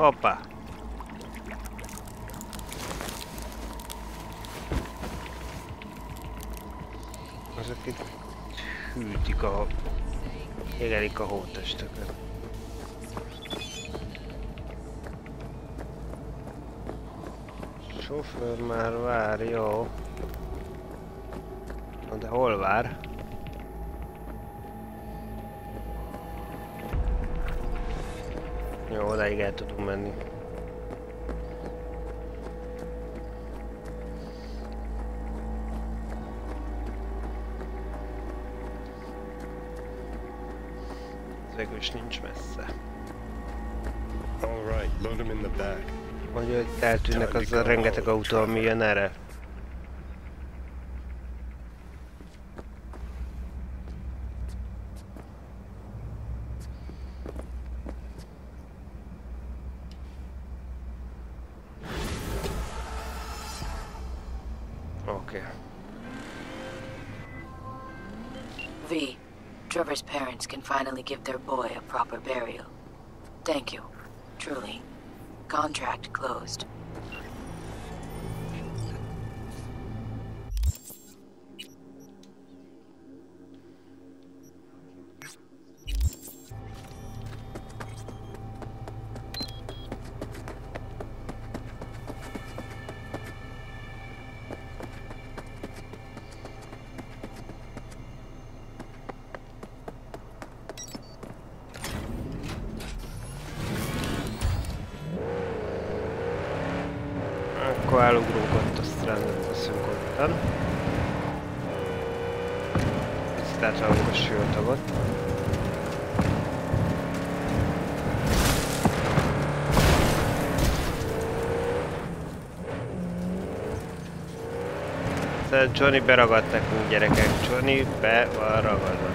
Hoppá! Azok itt hűtik a... égelik a hótesteket. Sofőr már vár, jó. De hol vár? Jó, odáig el tudunk menni. Végül is nincs messze. All right, load him in the back. Mondja, hogy eltűnnek az a rengeteg autó, ami jön erre. Okay. V, Trevor's parents can finally give their boy a proper burial. Thank you, truly. Contract closed. Akkor elugrunk ott, azt rendet veszünk ottan. Picit átragunk a siótagot. Tehát Johnny beragadt nekünk, gyerekek. Johnny be van ragadva.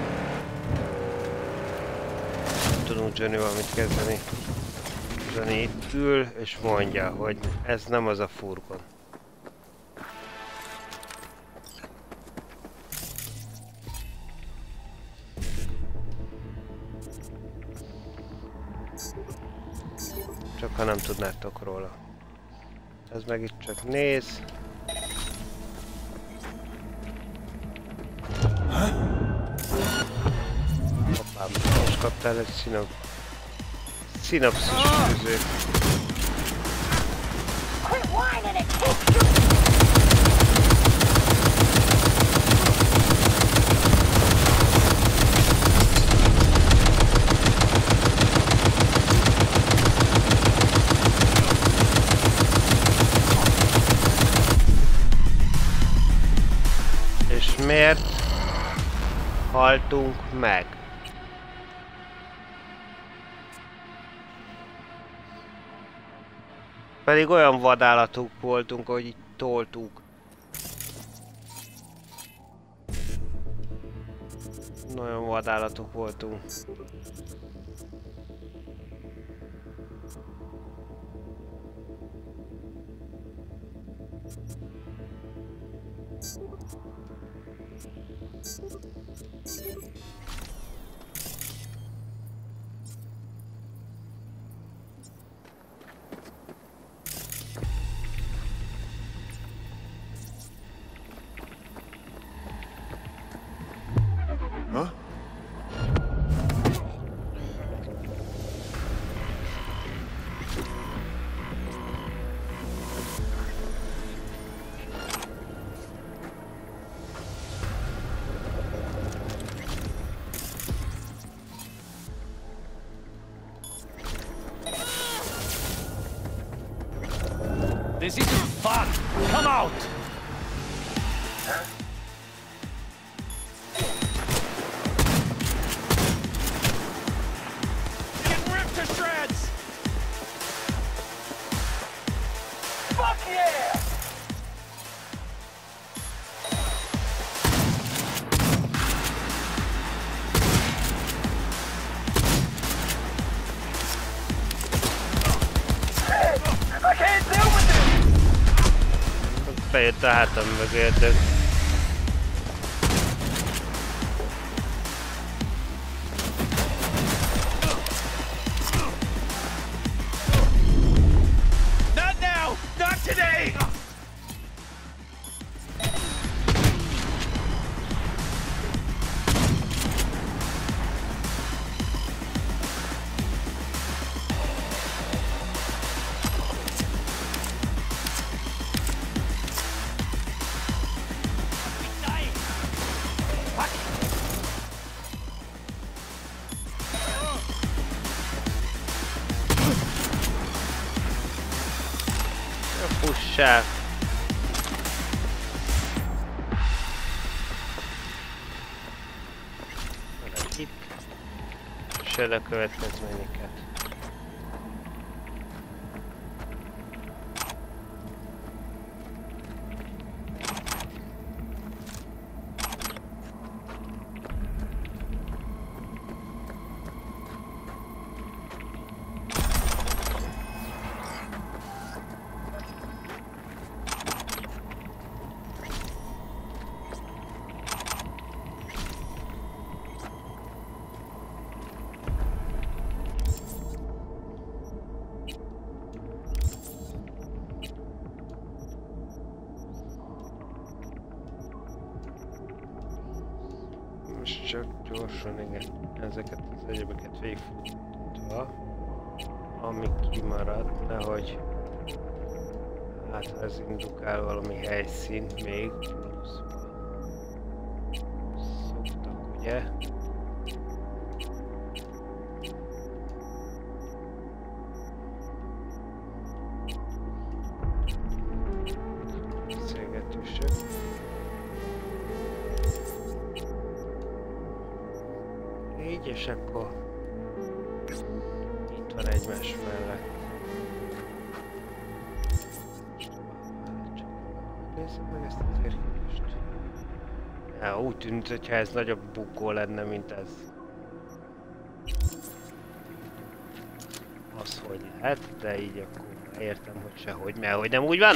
Nem tudunk Johnny valamit kezdeni. Johnny itt ül és mondja, hogy ez nem az a furgon. Csak ha nem tudnátok róla. Ez meg itt csak néz. Hoppá, most kaptál egy színop... Szinopszis közé. És miért haltunk meg? Pedig olyan vadállatok voltunk, hogy itt toltuk. Nagyon vadállatok voltunk. Huh? This isn't fun! Come out! Get ripped to shreds! Fuck yeah! I can't deal with this! Bejött a hátam mögöttök. Fussál! Itt se a következményeket. Csak gyorsan, igen, ezeket az egyebeket végigfutva, ami kimaradt, nehogy hát ha ez indukál valami helyszínt még pluszban. Szoktak, ugye? Beszélgetősök. Így, és akkor itt van egymás mellett. Nézzük meg ezt a térképest. Ja, úgy tűnt, hogyha ez nagyobb bukó lenne, mint ez. Az, hogy lehet, de így akkor értem, hogy sehogy, mert hogy nem úgy van.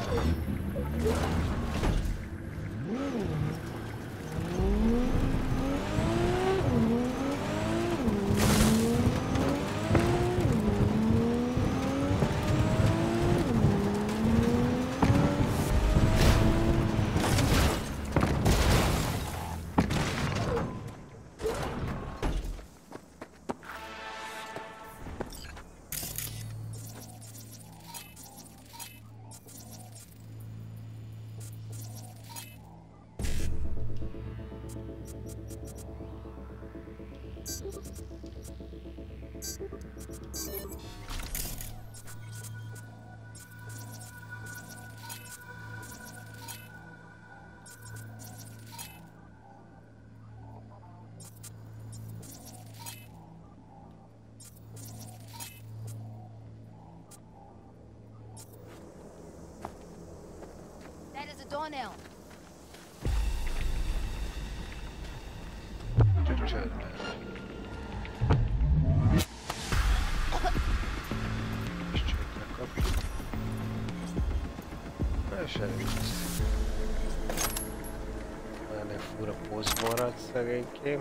Donnell. Ennél fura póz maradt szegénykém.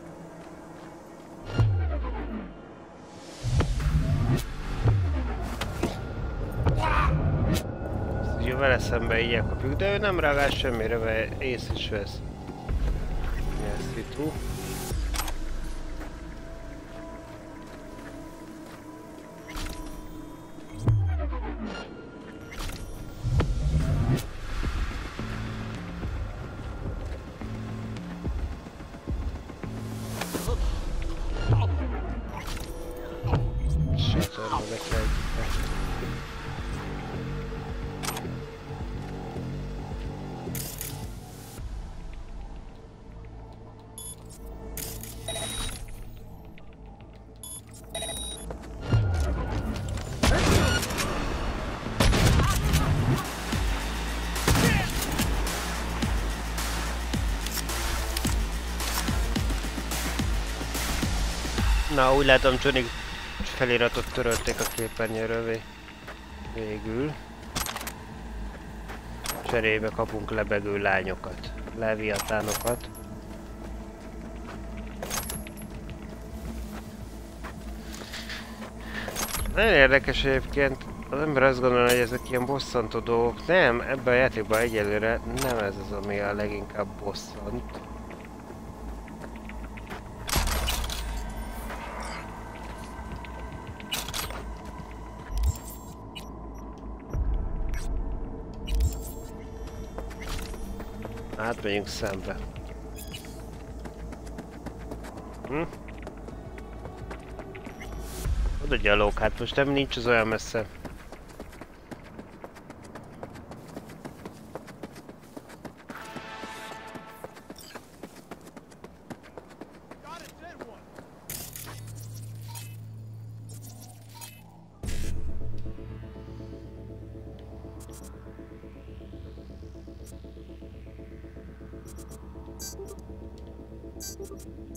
Ugye vele szembe így elkapjuk, de ő nem reagál semmire, mert ész is vesz. Yes, hitu. Na, úgy látom, Johnny feliratot törölték a képernyőről végül. Cserébe kapunk lebegő lányokat, leviatánokat. Nagyon érdekes egyébként, az ember azt gondolja, hogy ezek ilyen bosszantó dolgok. Nem, ebben a játékban egyelőre nem ez az, ami a leginkább bosszant. Hát megyünk szembe. Hm? Oda gyalog, hát most nem nincs az olyan messze.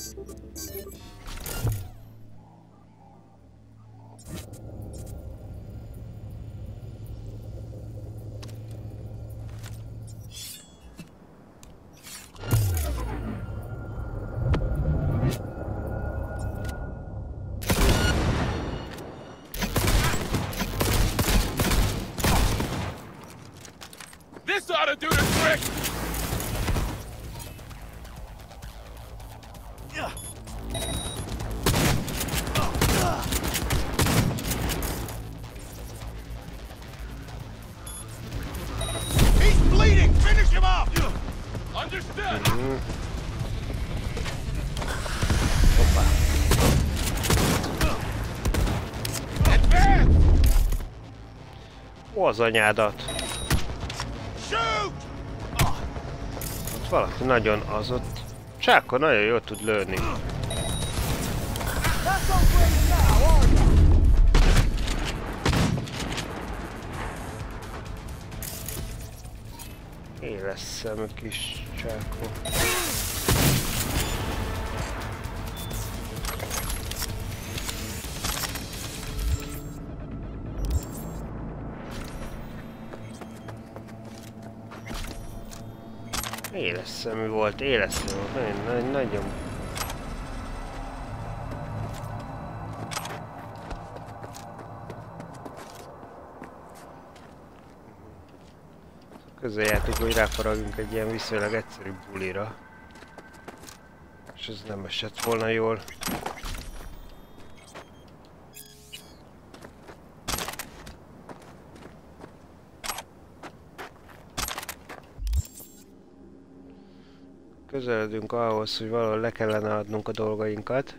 This ought to do the trick! He's bleeding! Finish him off! Understood! Mm-hmm. Ó, az anyádat! Ott valaki nagyon az ott... Csákon nagyon jól tud lőni. Éles szemű kis csákon. Éles szemű volt, éles szemű volt, nagyon, nagyon, nagyon. Közeljártuk, hogy ráfaragjunk egy ilyen viszonylag egyszerű bulira. És ez nem esett volna jól. Közeledünk ahhoz, hogy valahol le kellene adnunk a dolgainkat.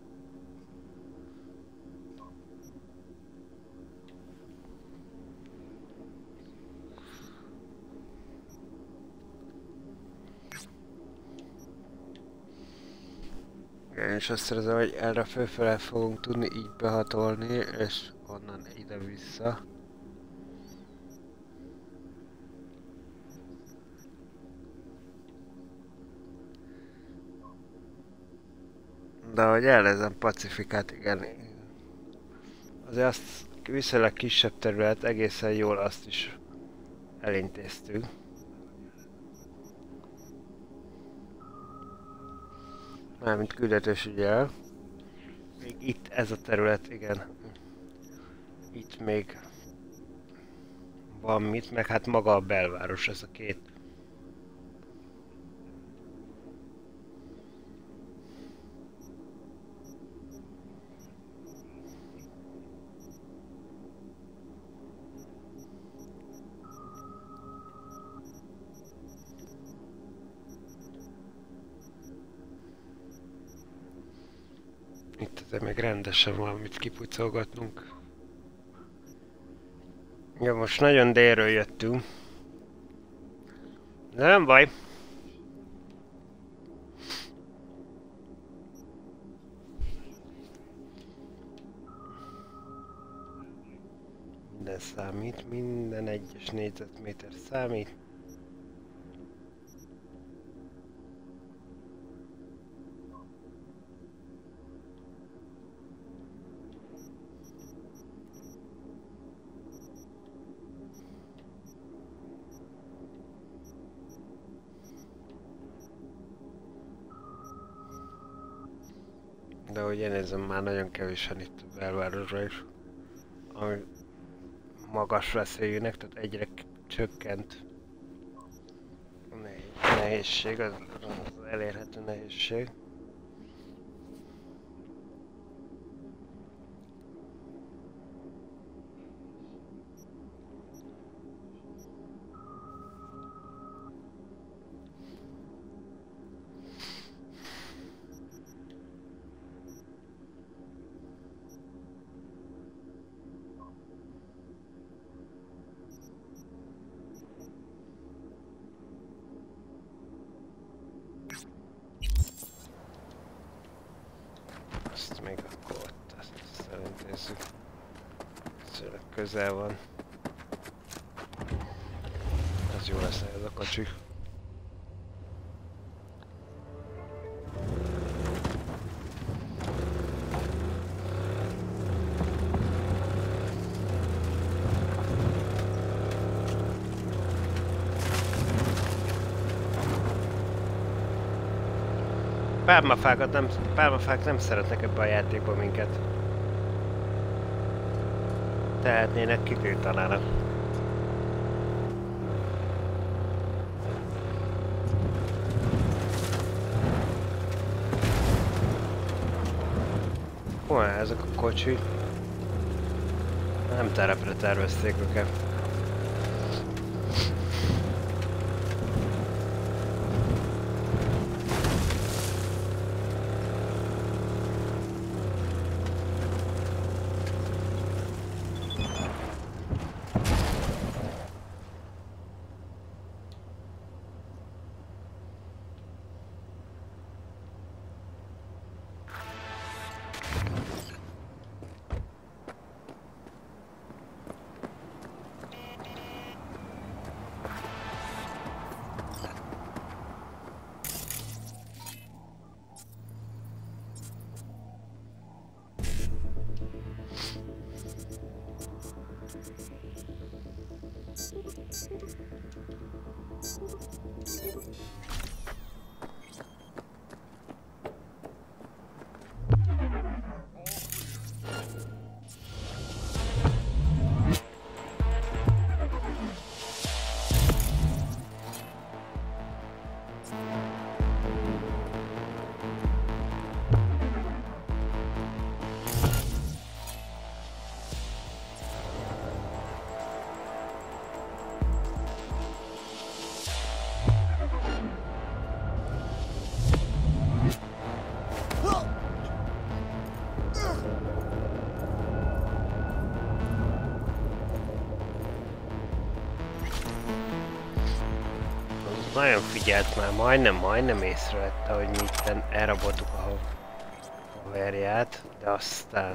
És azt érzem, hogy erre fölfele fogunk tudni így behatolni, és onnan ide-vissza. De ahogy elnézem Pacifikát, igen. Azért azt viszonylag kisebb terület, egészen jól azt is elintéztük. Mármint küldetésügyel. Még itt ez a terület, igen. Itt még van mit, meg hát maga a belváros, ez a két. Itt azért még rendesen van mit kipucolgatnunk. Ja, most nagyon délről jöttünk. De nem baj. Minden számít, minden egyes négyzetméter számít. De ahogy én nézem, már nagyon kevésen itt a belvárosra is, ami magas veszélyűnek, tehát egyre csökkent a nehézség, az, az elérhető nehézség. Azt még akkor ott, azt szerintézzük. Szőleg közel van. Ez jó lesz ez a kocsi. pálmafákat nem, pálmafák nem szeretnek ebbe a játékba minket. Tehetnének, kitiltanának. Hol ezek a kocsik? Nem terepre tervezték őket. Nagyon figyelt már, majdnem, majdnem észrevette, hogy mi itten elraboltuk a haverját, de aztán...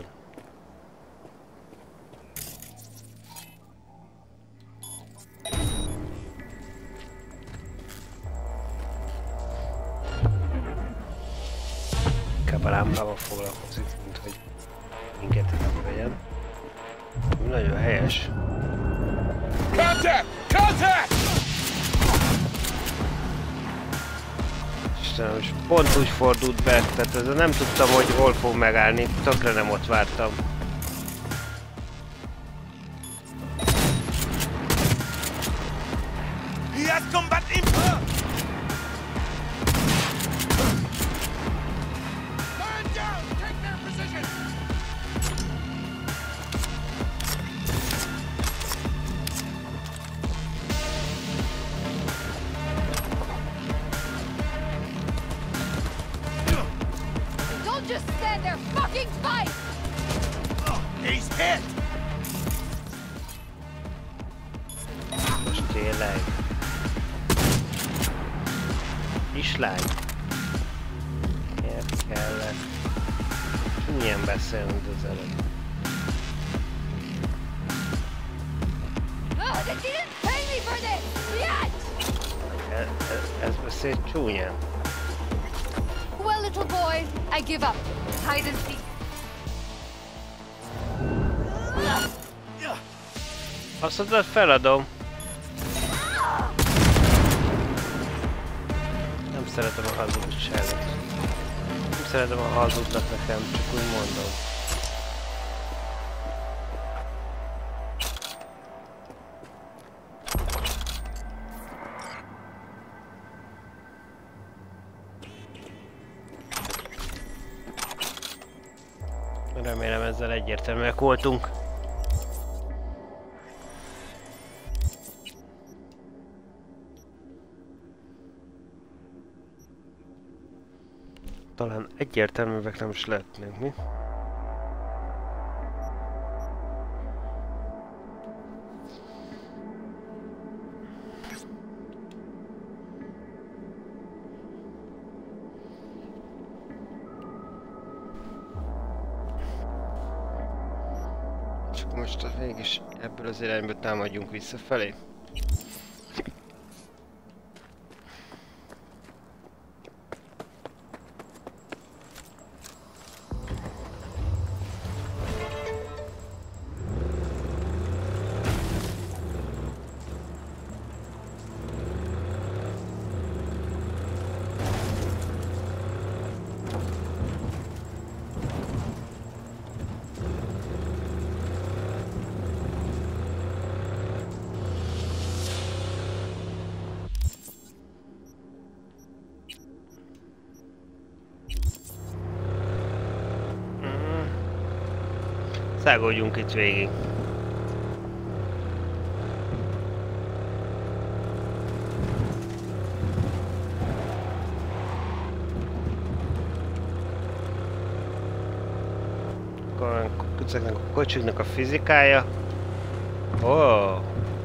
Inkább a lámpával foglalkozik, mint hogy minket vegyen. Nagyon helyes. Contact! Contact! Istenem, és pont úgy fordult be, tehát ezzel nem tudtam, hogy hol fog megállni, tökre nem ott vártam. He has combat imp! Man down! Take their position! Just stand there, fucking fight! He's hit! Most tényleg. Kislány. Miért kellett? Milyen beszélünk az előtt? Oh, they didn't pay me for this! Yet! Ez, ez, ez beszél csúnyán. Well, little boy, I give up. Hide and seek. Azt mondod, feladom. Nem szeretem a hazugságot. Nem szeretem a hazugnak nekem, csak úgy mondom. Remélem ezzel egyértelműek voltunk. Talán egyértelműek nem is lehetnénk, mi? Csak most a végig is ebből az irányból támadjunk visszafelé. Szágoljunk itt végig. Ezeknek a kocsiknak a fizikája. Ó! Oh.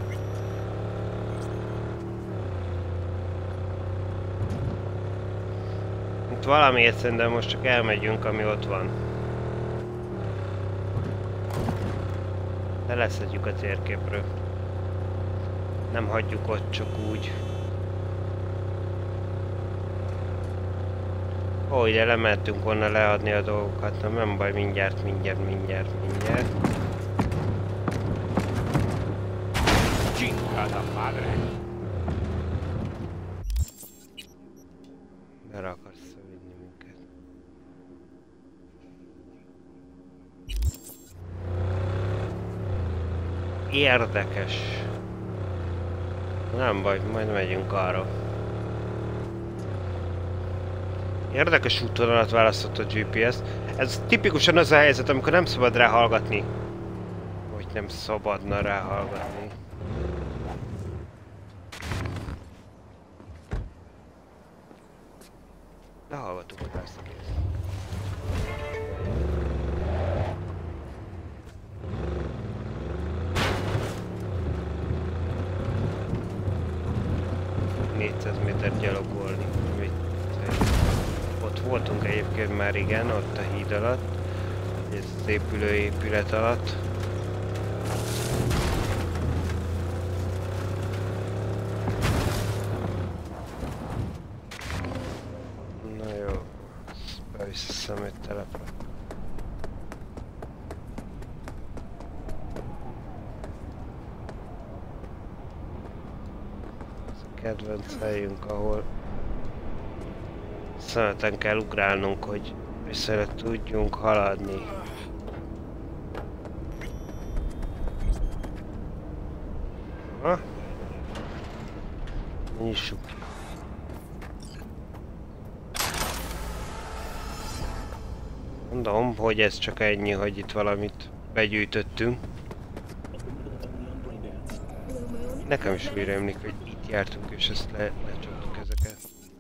Itt valamiért szerintem most csak elmegyünk, ami ott van. De leszedjük a térképről. Nem hagyjuk ott csak úgy. Ó, ide lementünk volna leadni a dolgokat, nem, nem baj, mindjárt, mindjárt, mindjárt, mindjárt. Chingada madre! Merre akarsz vinni minket? Érdekes. Nem baj, majd megyünk arra. Érdekes útvonalat választott a gé pé es. Ez tipikusan az a helyzet, amikor nem szabad rá hallgatni. Vagy nem szabadna rá hallgatni. De hallgatunk rá ezt a kész. négyszáz méter gyalogolni. Ott voltunk egyébként már, igen, ott a híd alatt, ez az épülő épület alatt. Na jó, beviszem egy telepre. Ez a kedvenc helyünk, ahol szemeten kell ugrálnunk, hogy vissza tudjunk haladni. Ha? Nyissuk ki. Mondom, hogy ez csak ennyi, hogy itt valamit begyűjtöttünk. Nekem is úgy rémlik, hogy itt jártunk és ezt le lecsaptuk ezeket.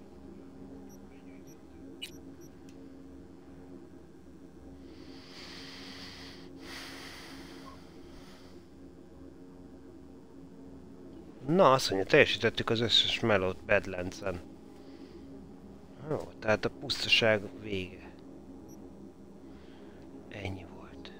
Na, azt mondja, teljesítettük az összes melót Badlands-en. Jó, tehát a pusztaság vége. Ennyi volt.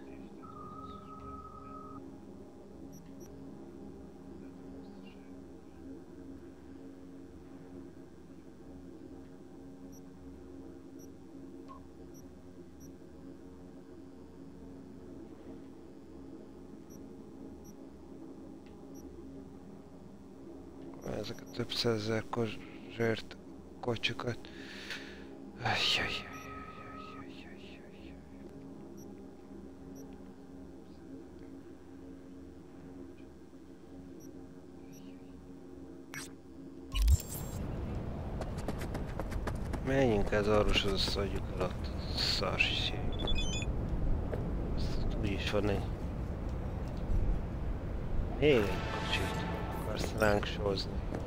Ezek a több százezer zsört kocsikat. Ajjajjaj. Menjünk az orvoshoz, azt adjuk el ott a szarsi. Azt úgyis van egy... Még egy kocsit akarsz ránk sózni.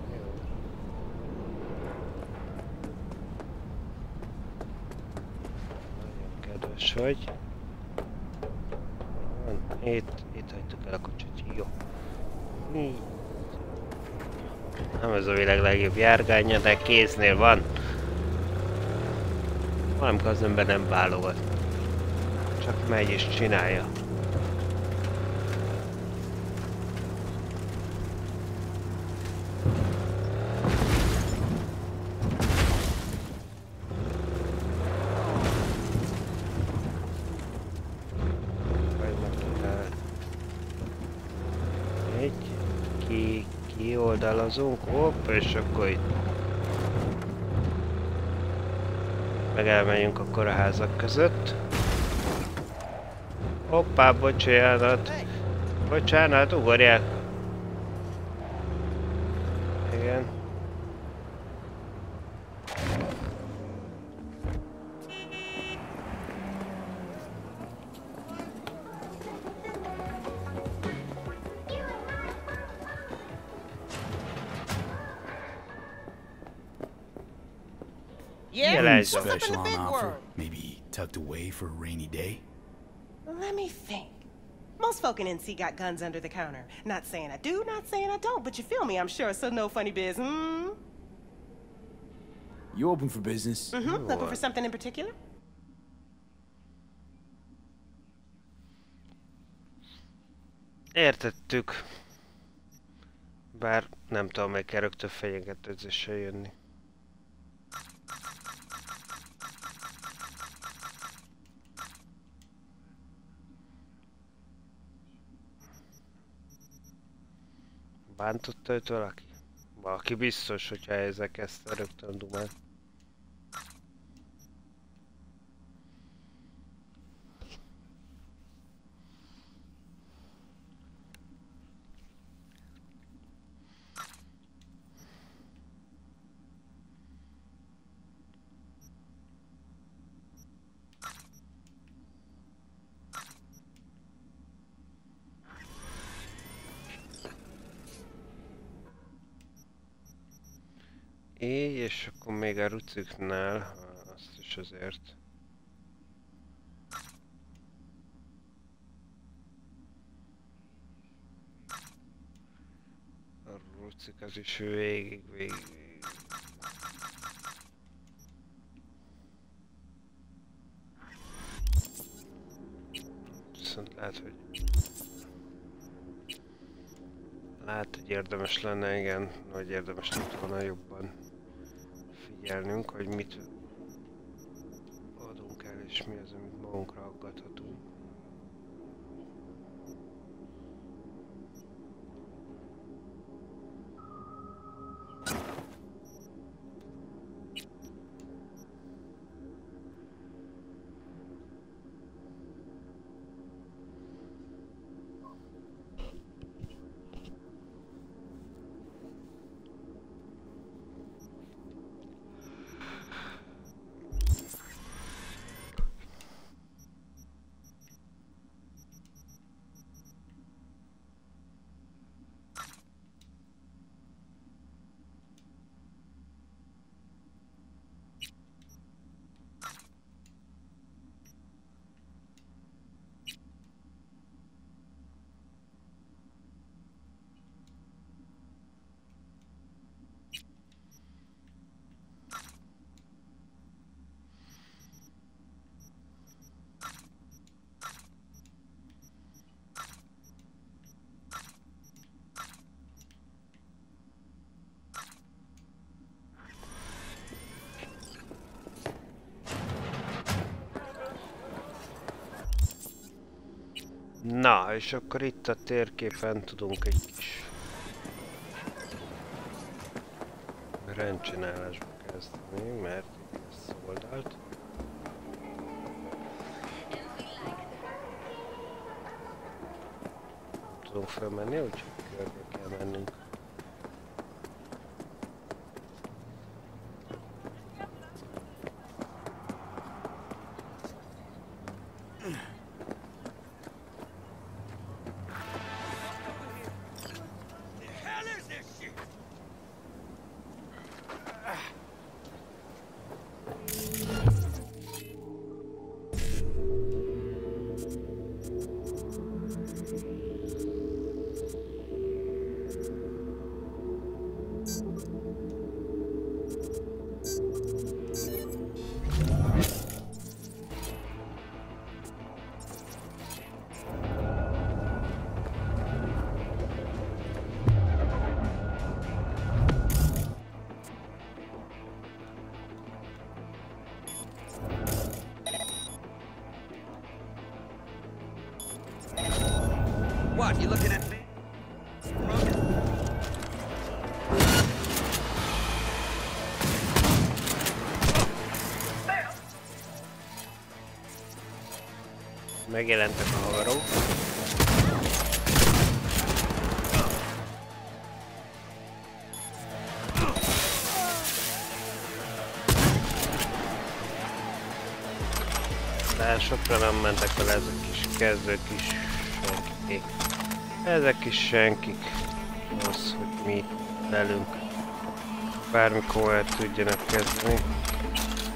Nagyon kedves vagy. Itt, itt hagytuk el a kocsit. Jó. Így. Nem ez a világ legjobb járgánya, de kéznél van. Valamikor az ember nem válogat. Csak megy és csinálja. Egy, ki, kioldalazunk, hopp, és akkor itt. Meg elmegyünk akkor a házak között. Hoppá, bocsánat. Bocsánat, ugorjál. Igen. Yeah, Anything special on offer? Maybe tucked away for a rainy day? Let me think. Most folk in N C got guns under the counter. Not saying I do, not saying I don't, but you feel me, I'm sure, so no funny biz, hmm? You open for business? Mm-hmm. Looking for something in particular? Értettük. Bár nem tudom, meg kell rögtön fenyegetőzéssel jönni. Bántotta őt valaki? Valaki biztos, hogyha ezek ezt rögtön dumál. Éj, és akkor még a ruciknál, azt is azért. A rucik az is végig, végig, végig. Viszont lehet, hogy... Lehet, hogy érdemes lenne, igen, vagy érdemes lett volna jobban figyelnünk, hogy mit adunk el, és mi az, amit magunkra aggathatunk. Na, és akkor itt a térképen tudunk egy kis rendcsinálásba kezdeni, mert itt lesz oldalt. Nem tudunk felmenni, úgyhogy körbe kell mennünk. What, you looking at me? Megjelentek a havarok. De sokra nem mentek vele ezek kis kezdők is senkik. Ezek is senkik. Az, hogy mi velünk bármikor el tudjanak kezdeni.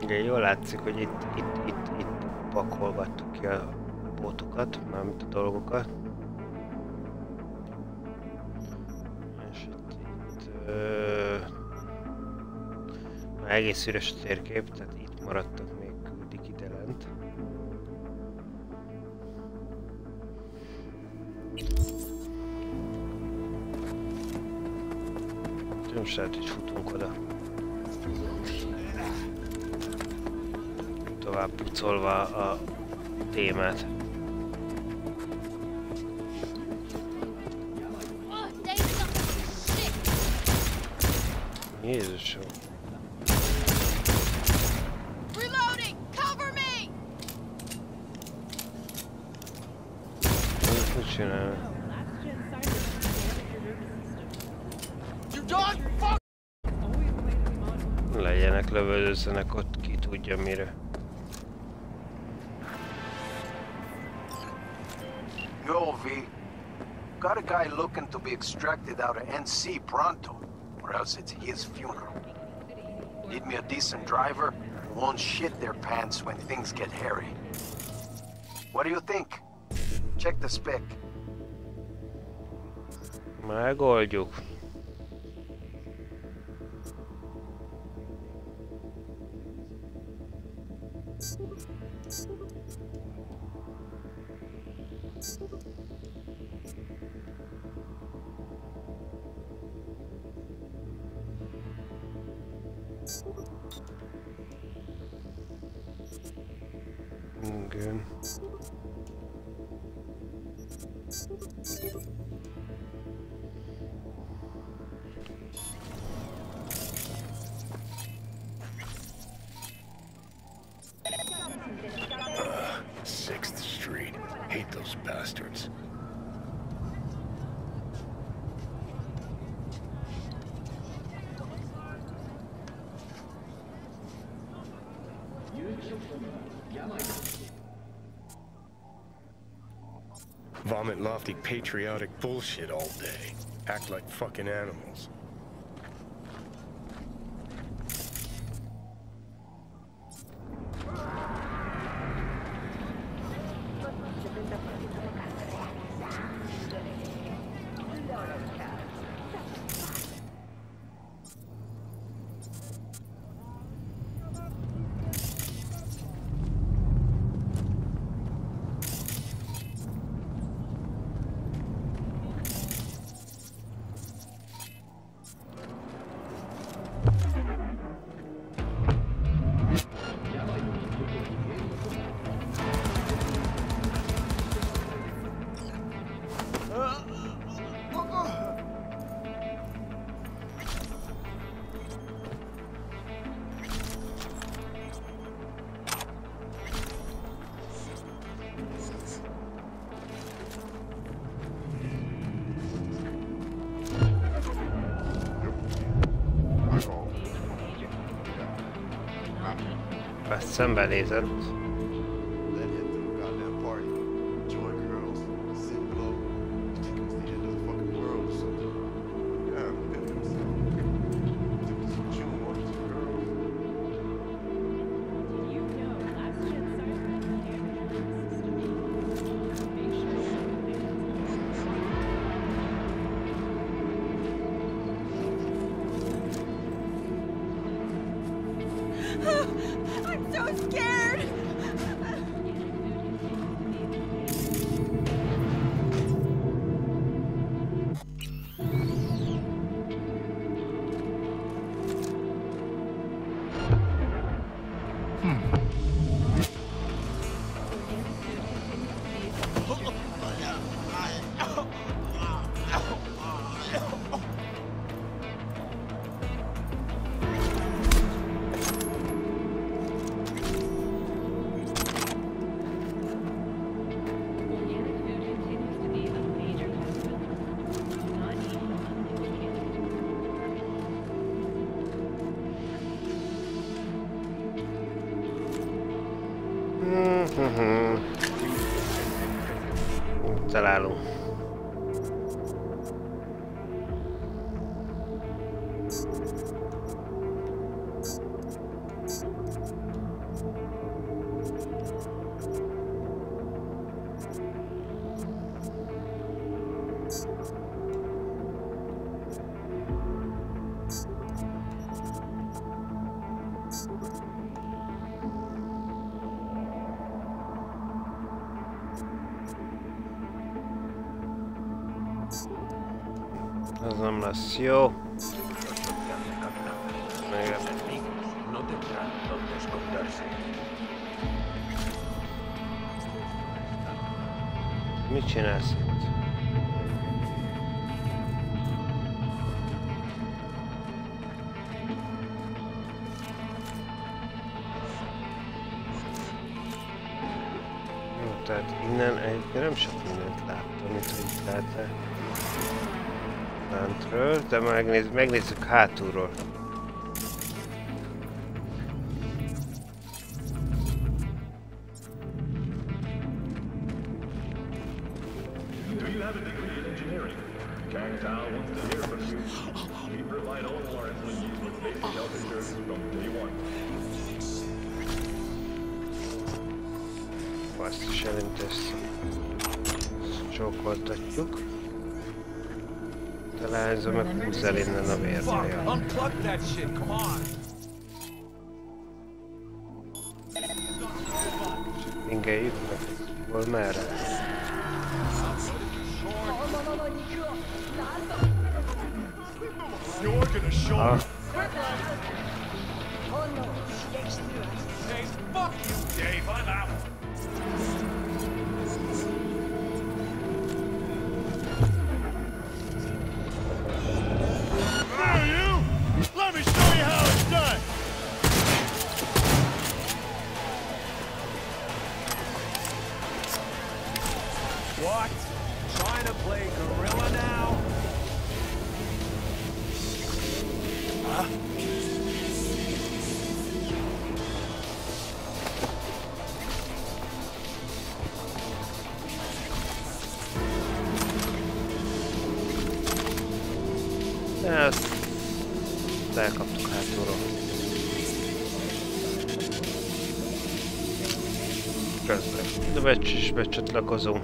Igen, jól látszik, hogy itt, itt, itt, itt pakolgattuk ki a bótokat, mármint a dolgokat. És itt, itt ö... már egész üres a térkép, tehát itt maradtak még, küldik ide lent. Most lehet, hogy futunk oda. Tovább pucolva a témát. Jézusom! Reloading! Cover me! Mit csinál? Legyenek, lövöldözzenek ott, ki tudja mire. Yo, V. Got a guy looking to be extracted out of N C pronto, or else it's his funeral. Need me a decent driver who won't shit their pants when things get hairy. What do you think? Check the spec. Megoldjuk. Igen. sixth Street. Hate those bastards. Vomit lofty patriotic bullshit all day. Act like fucking animals. Ezt szembenézett. I'm so scared! Találunk. Az nem lesz jó. Még mit csinálsz itt? Jó, tehát innen egyébként nem sok mindent láttam, mint hogy itt lehet-e lentről, de megnéz, megnézzük hátulról. Azt is elintéztem. Csókoltatjuk. Találkozom, meg húzz el innen a vértől. Ingeljük meg. Hol merre? Ah. Hey, fuck you, Dave. I'm out. Are you? Let me show you how it's done. What? Trying to play gorilla now? Huh? Ezt elkaptuk hátulról. Közben. De becs is becsatlakozunk.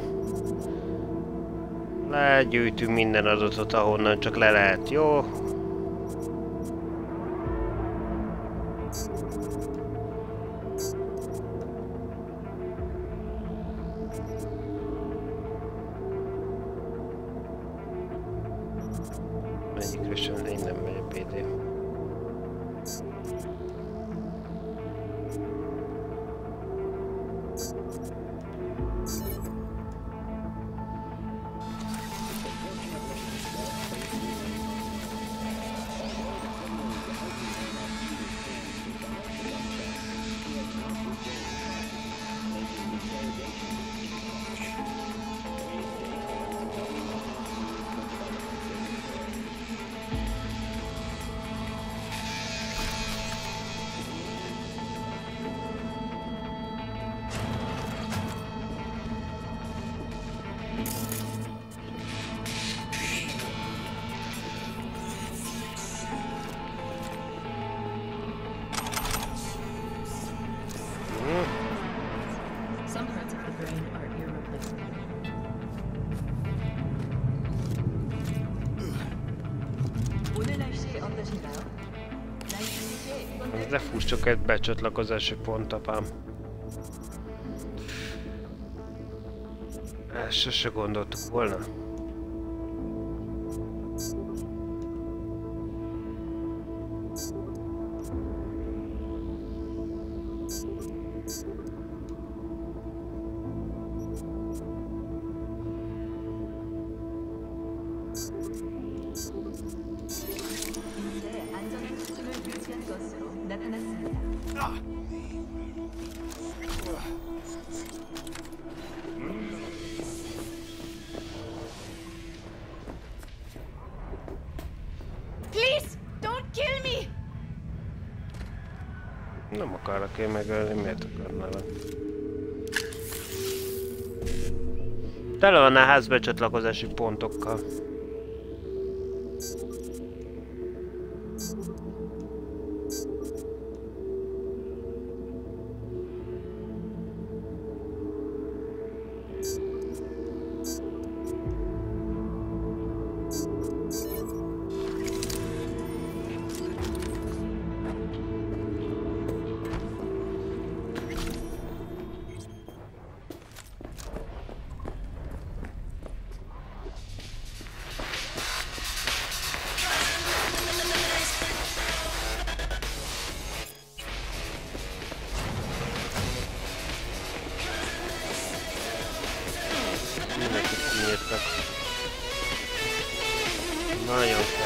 Legyűjtünk minden adatot, ahonnan csak le lehet, jó? Egyikre sem, én nem megy a pé dé. Some parts of the brain are irreplaceable. Ez ne fuss csak egy becsatlakozási pont, apám. Ezt sose gondoltuk volna. Please, don't kill me! Nem akarlak én megölni, miért akarnálak? Tele van a ház becsatlakozási pontokkal.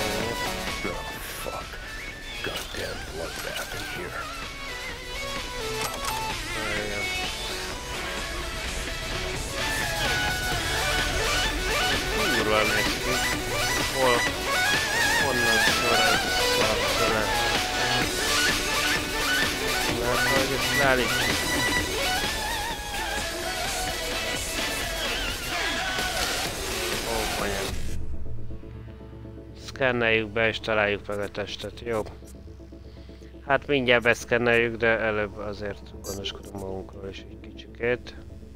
Oh, fuck. Goddamn bloodbath in here. Kurva neki. Hol? Honnan során szarszalán. Mert hogy ezt leállítsuk. Ó, banyám. Szkenneljük be és találjuk meg a testet, jó? Hát mindjárt beszkenneljük, de előbb azért gondoskodunk magunkról is egy kicsikét.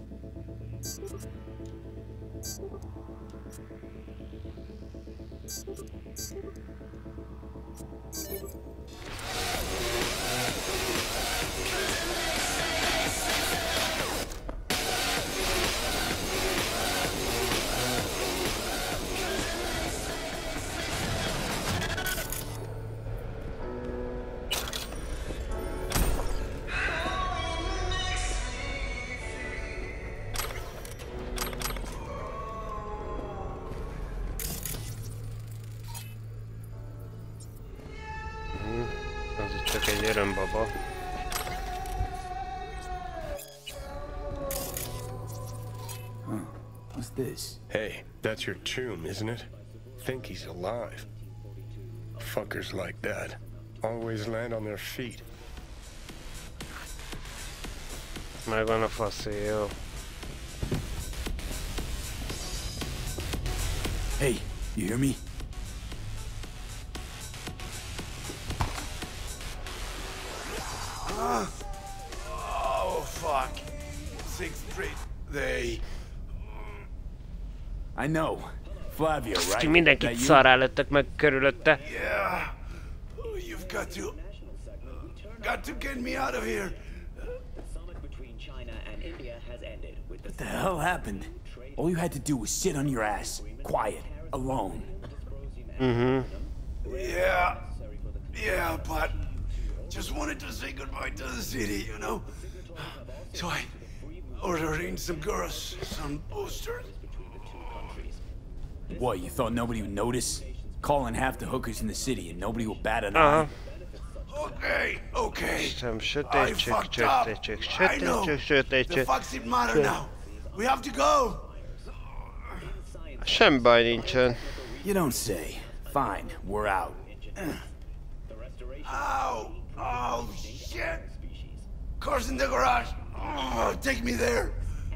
Baba. Huh. What's this? Hey, that's your tomb, isn't it? Think he's alive. Fuckers like that always land on their feet. Megvan a faszé, jó. Hey, you hear me? Huh? Oh, fuck. Sixth Street, they... I know. Flavio, right? Mindenkit szarrá lőttek meg körülötte. Yeah. You've got to... Got to get me out of here. What the hell happened? All you had to do was sit on your ass, quiet, alone. Mm-hmm. Yeah. Yeah, but... Just wanted to say goodbye to the city, you know? So I ordered in some girls, some posters. What, you thought nobody would notice? Calling half the hookers in the city and nobody will bat an uh-huh. eye? Okay, okay. Some I fucked up. I know. The fuck's it matter now? We have to go. Sem baj nincsen. You don't say. Fine, we're out. Ow! Oh, shit! Cars in the garage! Oh, take me there!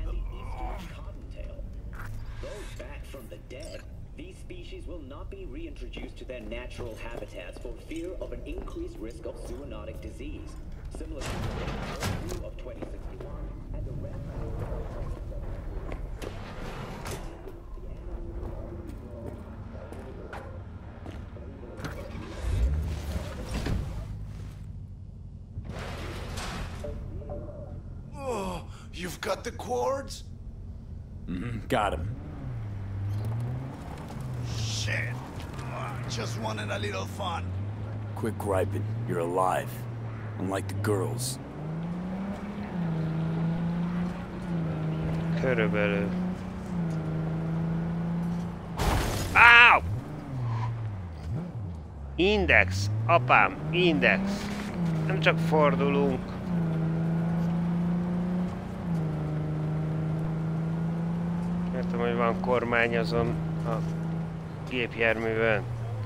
Those back from the dead, these species will not be reintroduced to their natural habitats for fear of an increased risk of zoonotic disease, similar to the review of twenty sixty-one and the red. Oh, you've got the cords? Mm-hmm, got him. Shit. Oh, just wanted a little fun. Quit griping. You're alive. Unlike the girls. Körülbelül. Áú! Index, apám, index. Nem csak fordulunk. Értem, hogy van kormány azon a gépjárművön.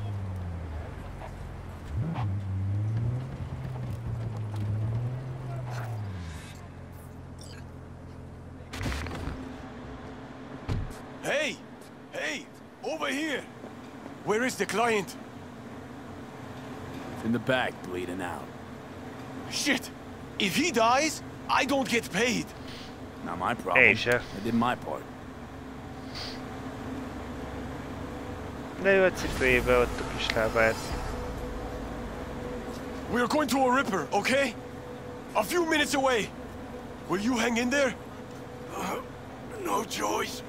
Hey! Hey! Over here! Where is the client? In the back, bleeding out. Shit! If he dies, I don't get paid! Not my problem. Hey, chef. I did my part. De ő a cipőjébe ott a kis lábát. We're going to a Ripper, okay? A few minutes away. Will you hang in there? Uh, no choice.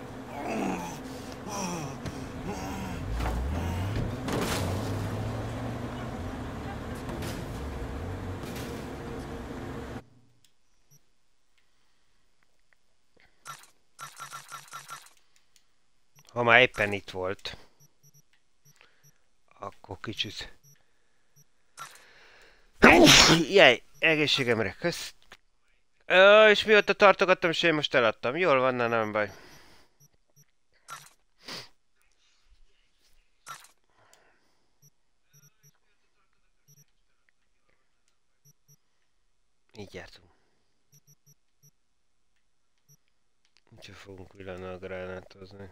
Ha már éppen itt volt, Akkor kicsit. Jaj, egészségemre, kösz. Ö, és mióta tartogattam, és én most eladtam. Jól van, na, nem baj. Így jártunk. Úgyhogy fogunk villannal gránátozni.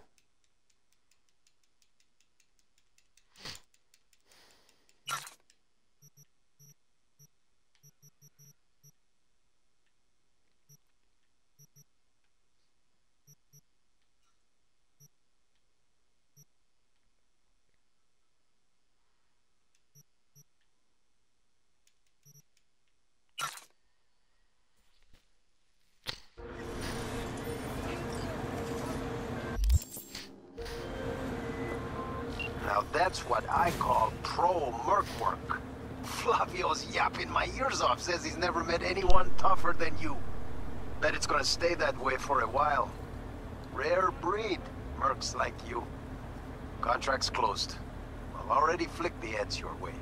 Now that's what I call pro-merc work. Flavio's yapping my ears off, says he's never met anyone tougher than you. Bet it's gonna stay that way for a while. Rare breed, mercs like you. Contract's closed. I'll already flick the heads your way.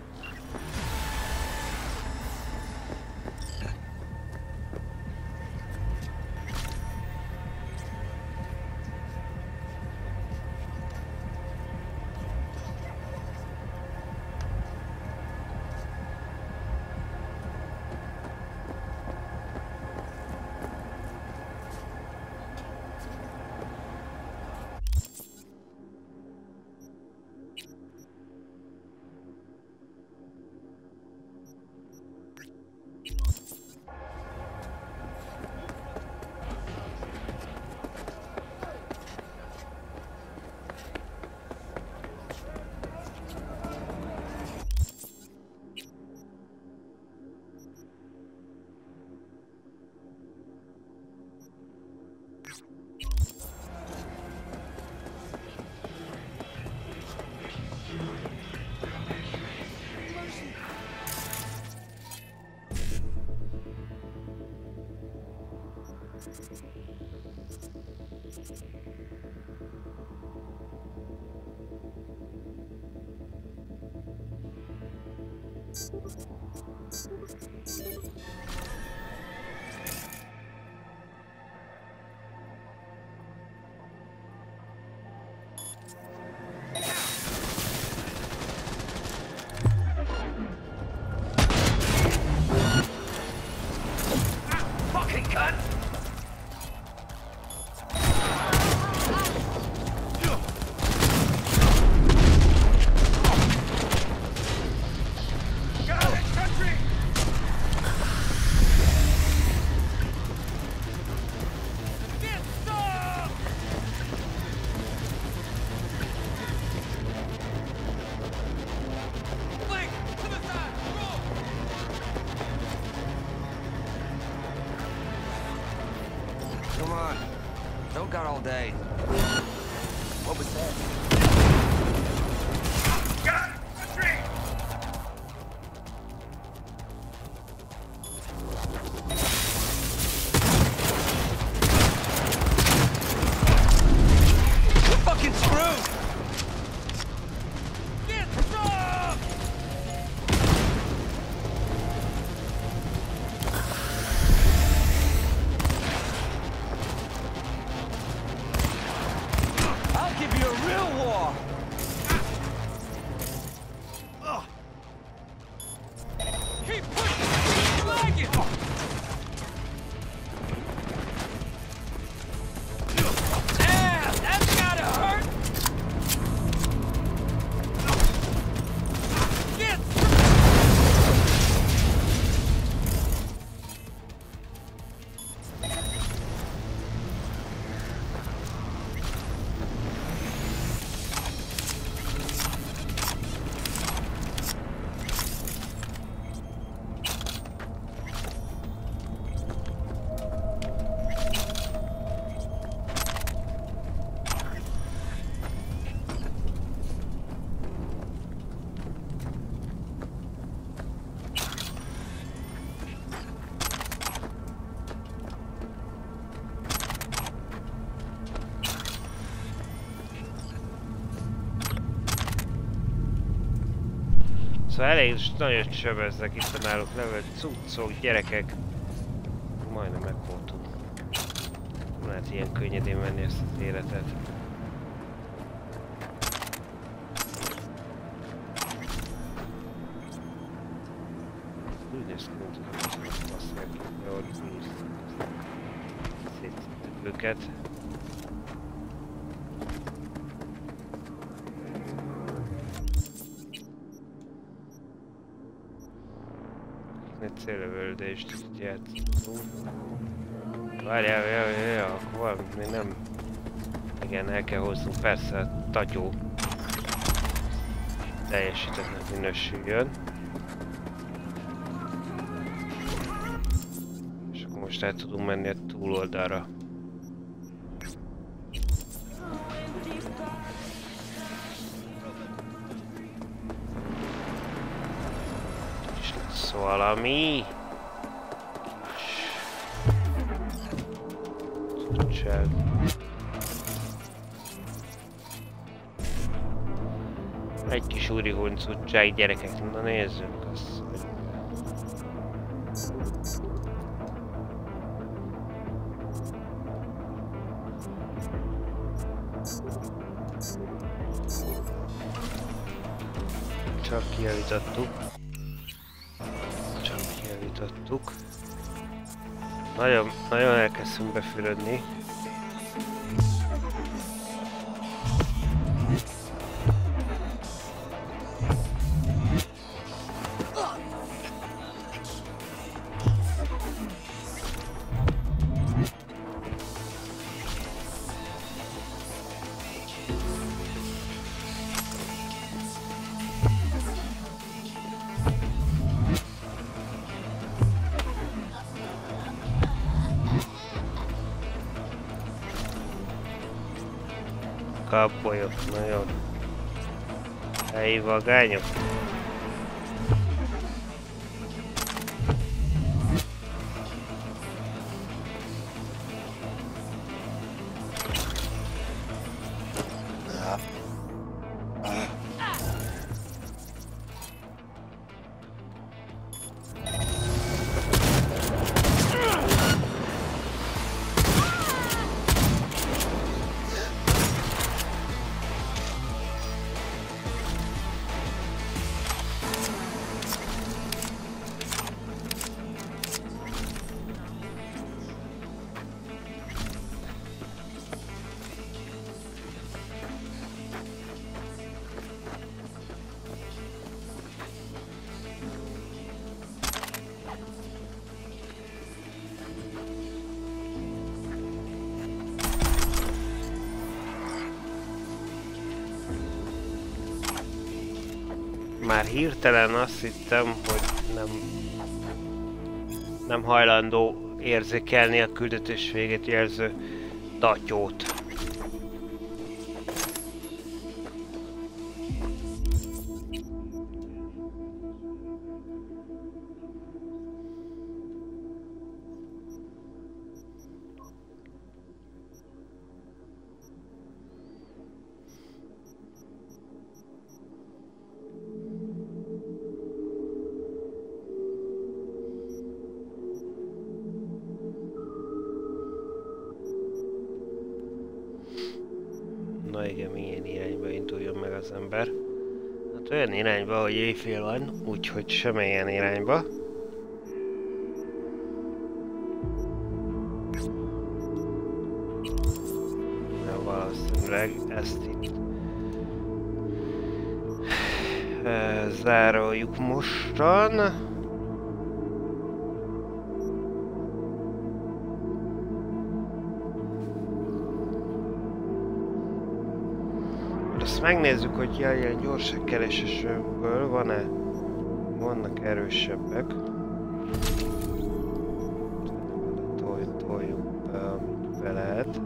Fucking cunt! Come on. Don't got all day. What was that? Got it! Retreat! We're fucking screwed! Get some! I'll give you a real Szóval elég nagyon csöveznek itt a náluk levő cuccok, gyerekek. Majdnem megvoltunk. Nem lehet ilyen könnyedén menni ezt az életet. Úgy néz ki, mint hogy basszák ki, jól szétszedtük őket. Célövöldést itt játszunk. Várjál, jaj, jaj, jaj, akkor valamit még nem... Igen, el kell hoznunk, persze a tatyó teljesítettnek minősüljön. És akkor most el tudunk menni a túloldalra. Valami cuccság. Egy kis úrihón cuccság, gyerekek, na nézzünk azt. Csak kijavítottuk. Tudtuk. Nagyon, nagyon elkezdtünk befürödni. Kapolyok, nagyon helyi vagányok. Már hirtelen azt hittem, hogy nem, nem hajlandó érzékelni a küldetés végét jelző tatyót. Na igen, milyen irányba induljon meg az ember. Hát olyan irányba, hogy éjfél van, úgyhogy semmilyen irányba. Na, valószínűleg ezt itt zároljuk mostan. Azt megnézzük, hogy jaj, ilyen gyorságkeresésből van-e, vannak erősebbek. Tolj, toljuk be, amit be lehet.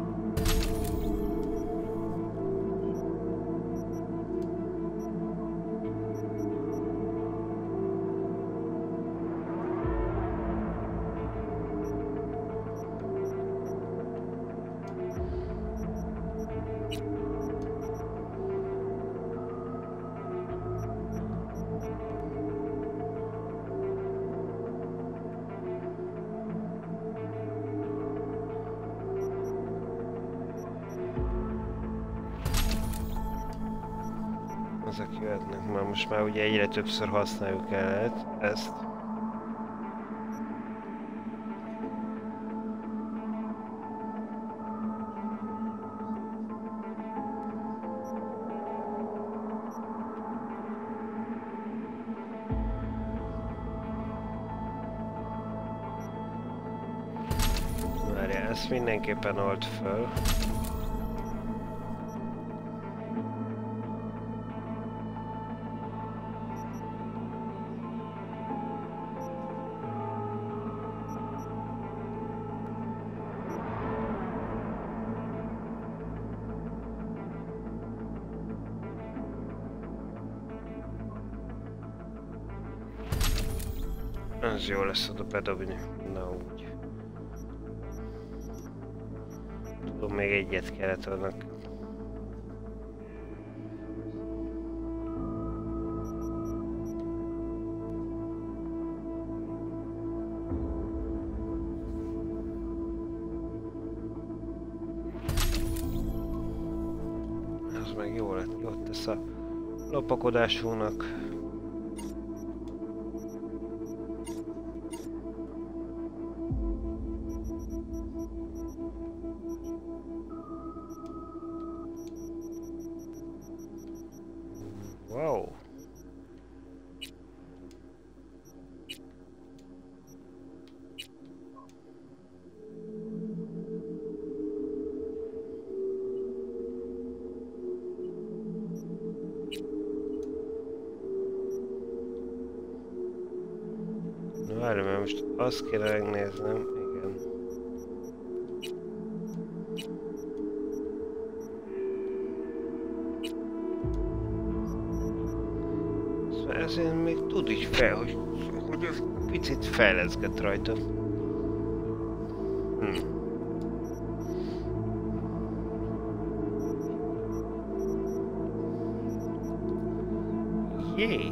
ezek jöhetnek, mert most már ugye egyre többször használjuk el ezt. Várjál, ezt mindenképpen old föl. Az jó lesz oda bedobni. Na úgy. Tudom, még egyet kellett annak. Az meg jó lett, jót tesz a lopakodásunknak. Wow. Na várj, mert most azt kéne megnéznem, igen. Ezért még tud így fel, hogy, hogy ez picit fejleszget rajta. Hm. Jé!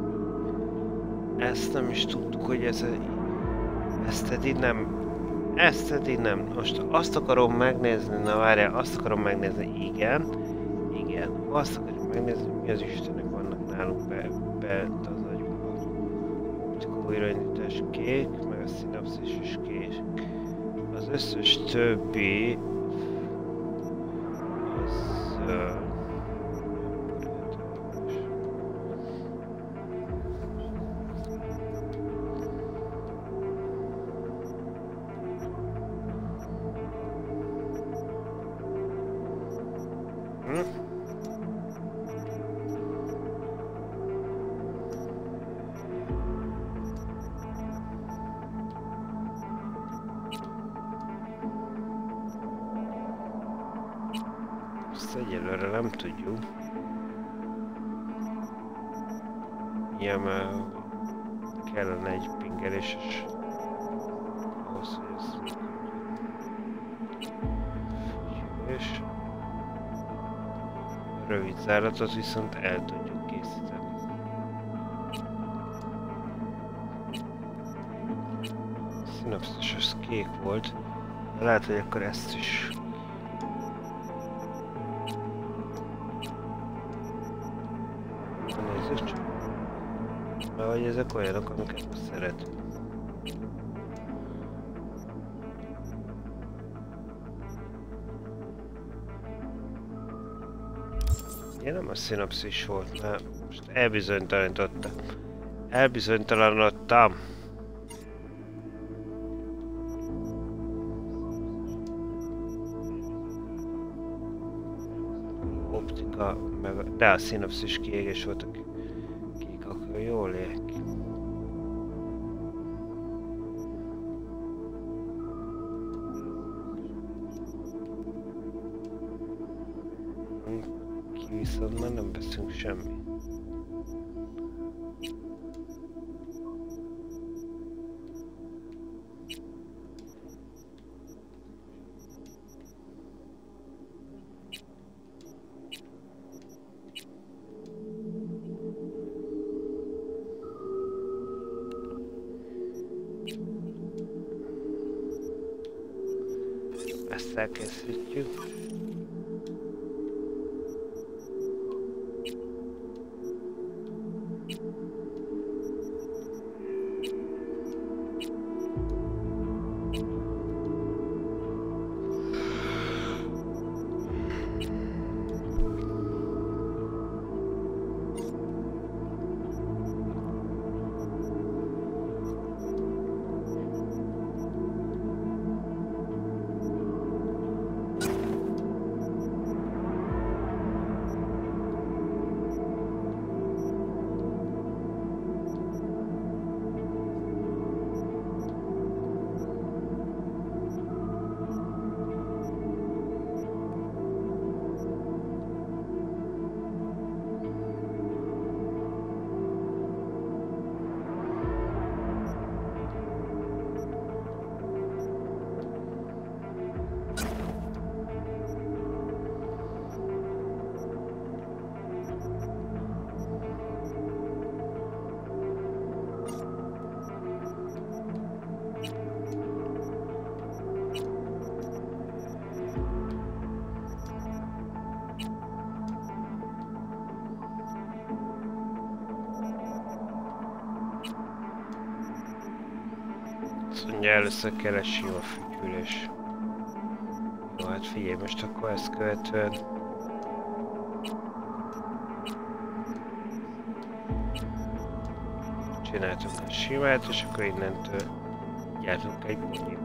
Ezt nem is tudtuk, hogy ez... Ezt eddig nem... Ezt eddig nem. Most azt akarom megnézni, na várjál, azt akarom megnézni, igen. Igen. Azt akarom megnézni, mi az Istenek vannak nálunk be. Bent az agyunkban. Optika újraindítás kék, meg a szinapszis is kék. Az összes többi az uh, hm? Egyelőre nem tudjuk. Ja, mert kellene egy pingeléses ahhoz, hogy ezt és rövid záratot viszont el tudjuk készíteni. A szinapszis az kék volt, de lehet, hogy akkor ezt is. Nézzük csak. Mert hogy ezek olyanok, amiket szeretünk. Ugye nem a szinapszis volt, mert most elbizonytalanítottam. Elbizonytalanodtam. Optika, meg, de a szinapszis kiégés voltak. Kék, akkor jól él. Ki viszont már nem veszünk semmi. Ezt elkészítjük. Azt mondja, először kell egy sima fütyülés. Jó, hát figyelj, most akkor ezt követően... Csináltunk egy simát, és akkor innentől gyártunk egy bonyiban.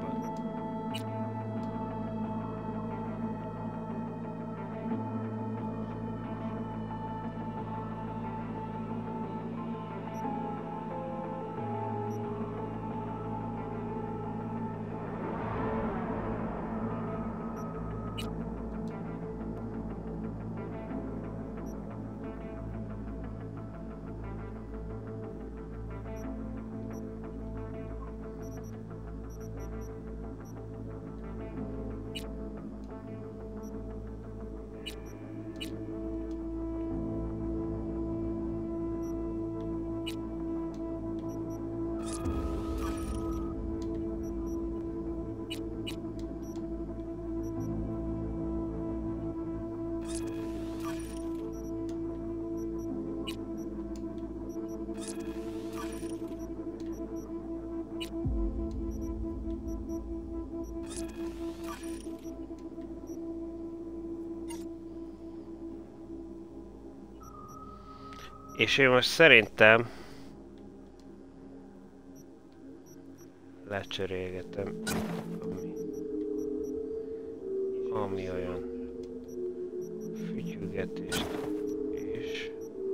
És én most szerintem lecserélgetem, ami, ami olyan fütyülgetést és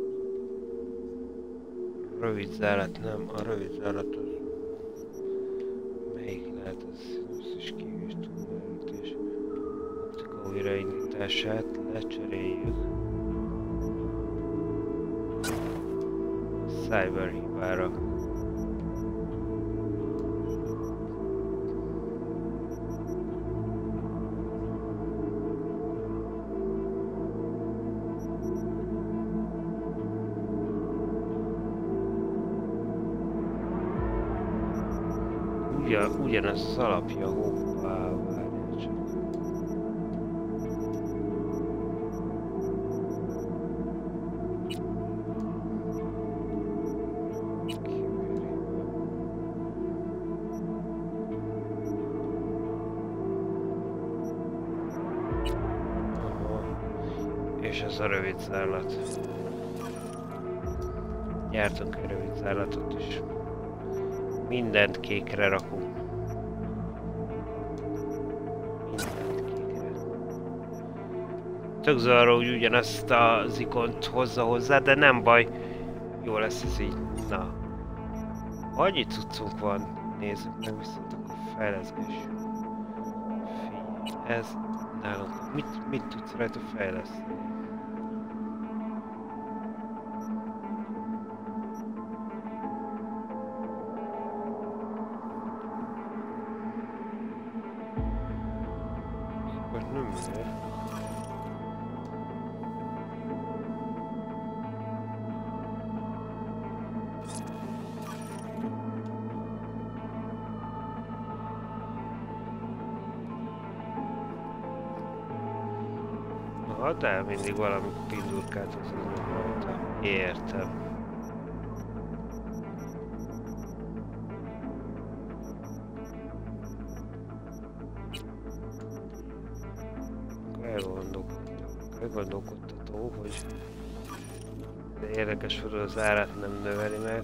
rövid zárat, nem, a rövid zárat az melyik lehet, az, az is kívül tudnálít, és optika újraindítását lecseréljük Cyber hibára. Ugyan, ugyanaz az alapja, hoppá, várjál csak. És ez a rövid zárlat. Gyártunk egy rövid zárlatot is. Mindent kékre rakunk. Mindent kékre. Tök zavaró, hogy ugyanazt az ikont hozza hozzá, de nem baj. Jó lesz ez így. Na. Annyi cuccunk van. Nézzük meg viszont akkor fejleszgessünk. Figyelj, ez nálunk. Mit, mit tudsz rajta fejleszteni? De mindig valami pindurkát hozunk rajta. Értem. Elgondolkodtató, hogy érdekes, hogy az árát nem növeli meg.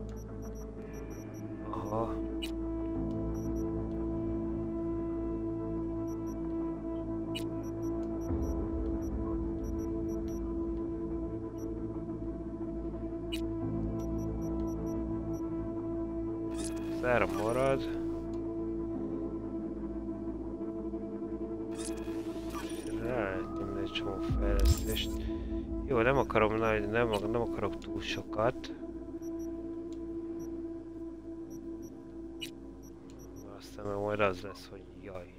Aha. Szára marad. Ráállítani egy csomó fejlesztést. Jó, nem akarom nagy, nem, nem akarok túl sokat. Aztán majd az lesz, hogy jaj.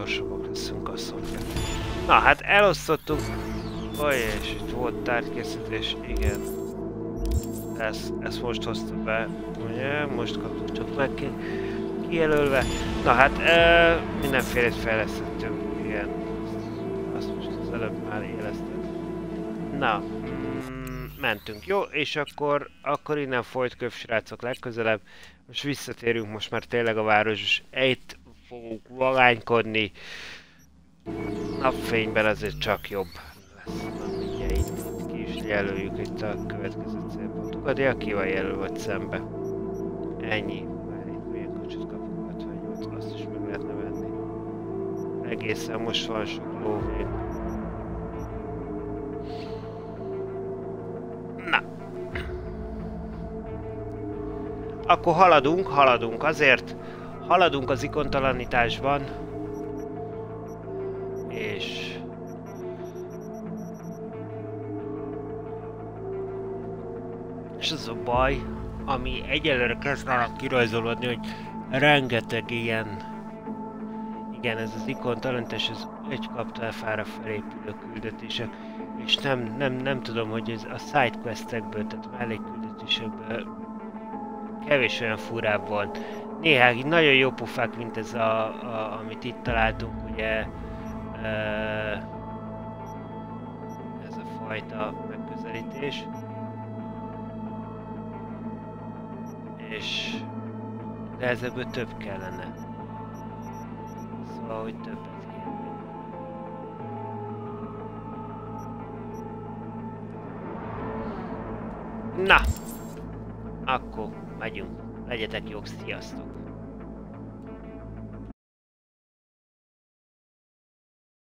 gyorsabbak leszünk, azt mondja. Na hát elosztottuk. Oj, és itt volt tárgykészítés, igen. Ezt, ezt most hozta be, ugye? Most kaptuk csak meg ki, kijelölve. Na hát, e, mindenfélét fejlesztettünk, igen. Azt most az előbb már jeleztem. Na, mm, mentünk, jó? És akkor, akkor innen folyt köv, srácok, legközelebb. Most visszatérünk most már tényleg a városba, és itt fogunk vagánykodni. Napfényben azért csak jobb lesz. Na, mindjárt itt ki is jelöljük itt a következő célpontokat. Ja, ki van jelölve szembe. Ennyi. Már itt milyen kocsit kapunk, ötvennyolc, azt is meg lehetne venni. Egészen most van sok lóvég. Na. Akkor haladunk, haladunk azért. Haladunk az ikontalanításban. És... És az a baj, ami egyelőre kezdenek kirajzolódni, hogy rengeteg ilyen... Igen, ez az ikontalanítás, ez egy kaptálfára felépülő küldetések. És nem, nem, nem tudom, hogy ez a sidequestekből, tehát mellékküldetésekből kevés olyan furább volt. Néha nagyon jó pufák, mint ez a, a amit itt találtunk, ugye ez a fajta megközelítés. És de ez ebből több kellene. Szóval, hogy többet kéne. Na! Akkor megyünk. Legyetek jók, sziasztok!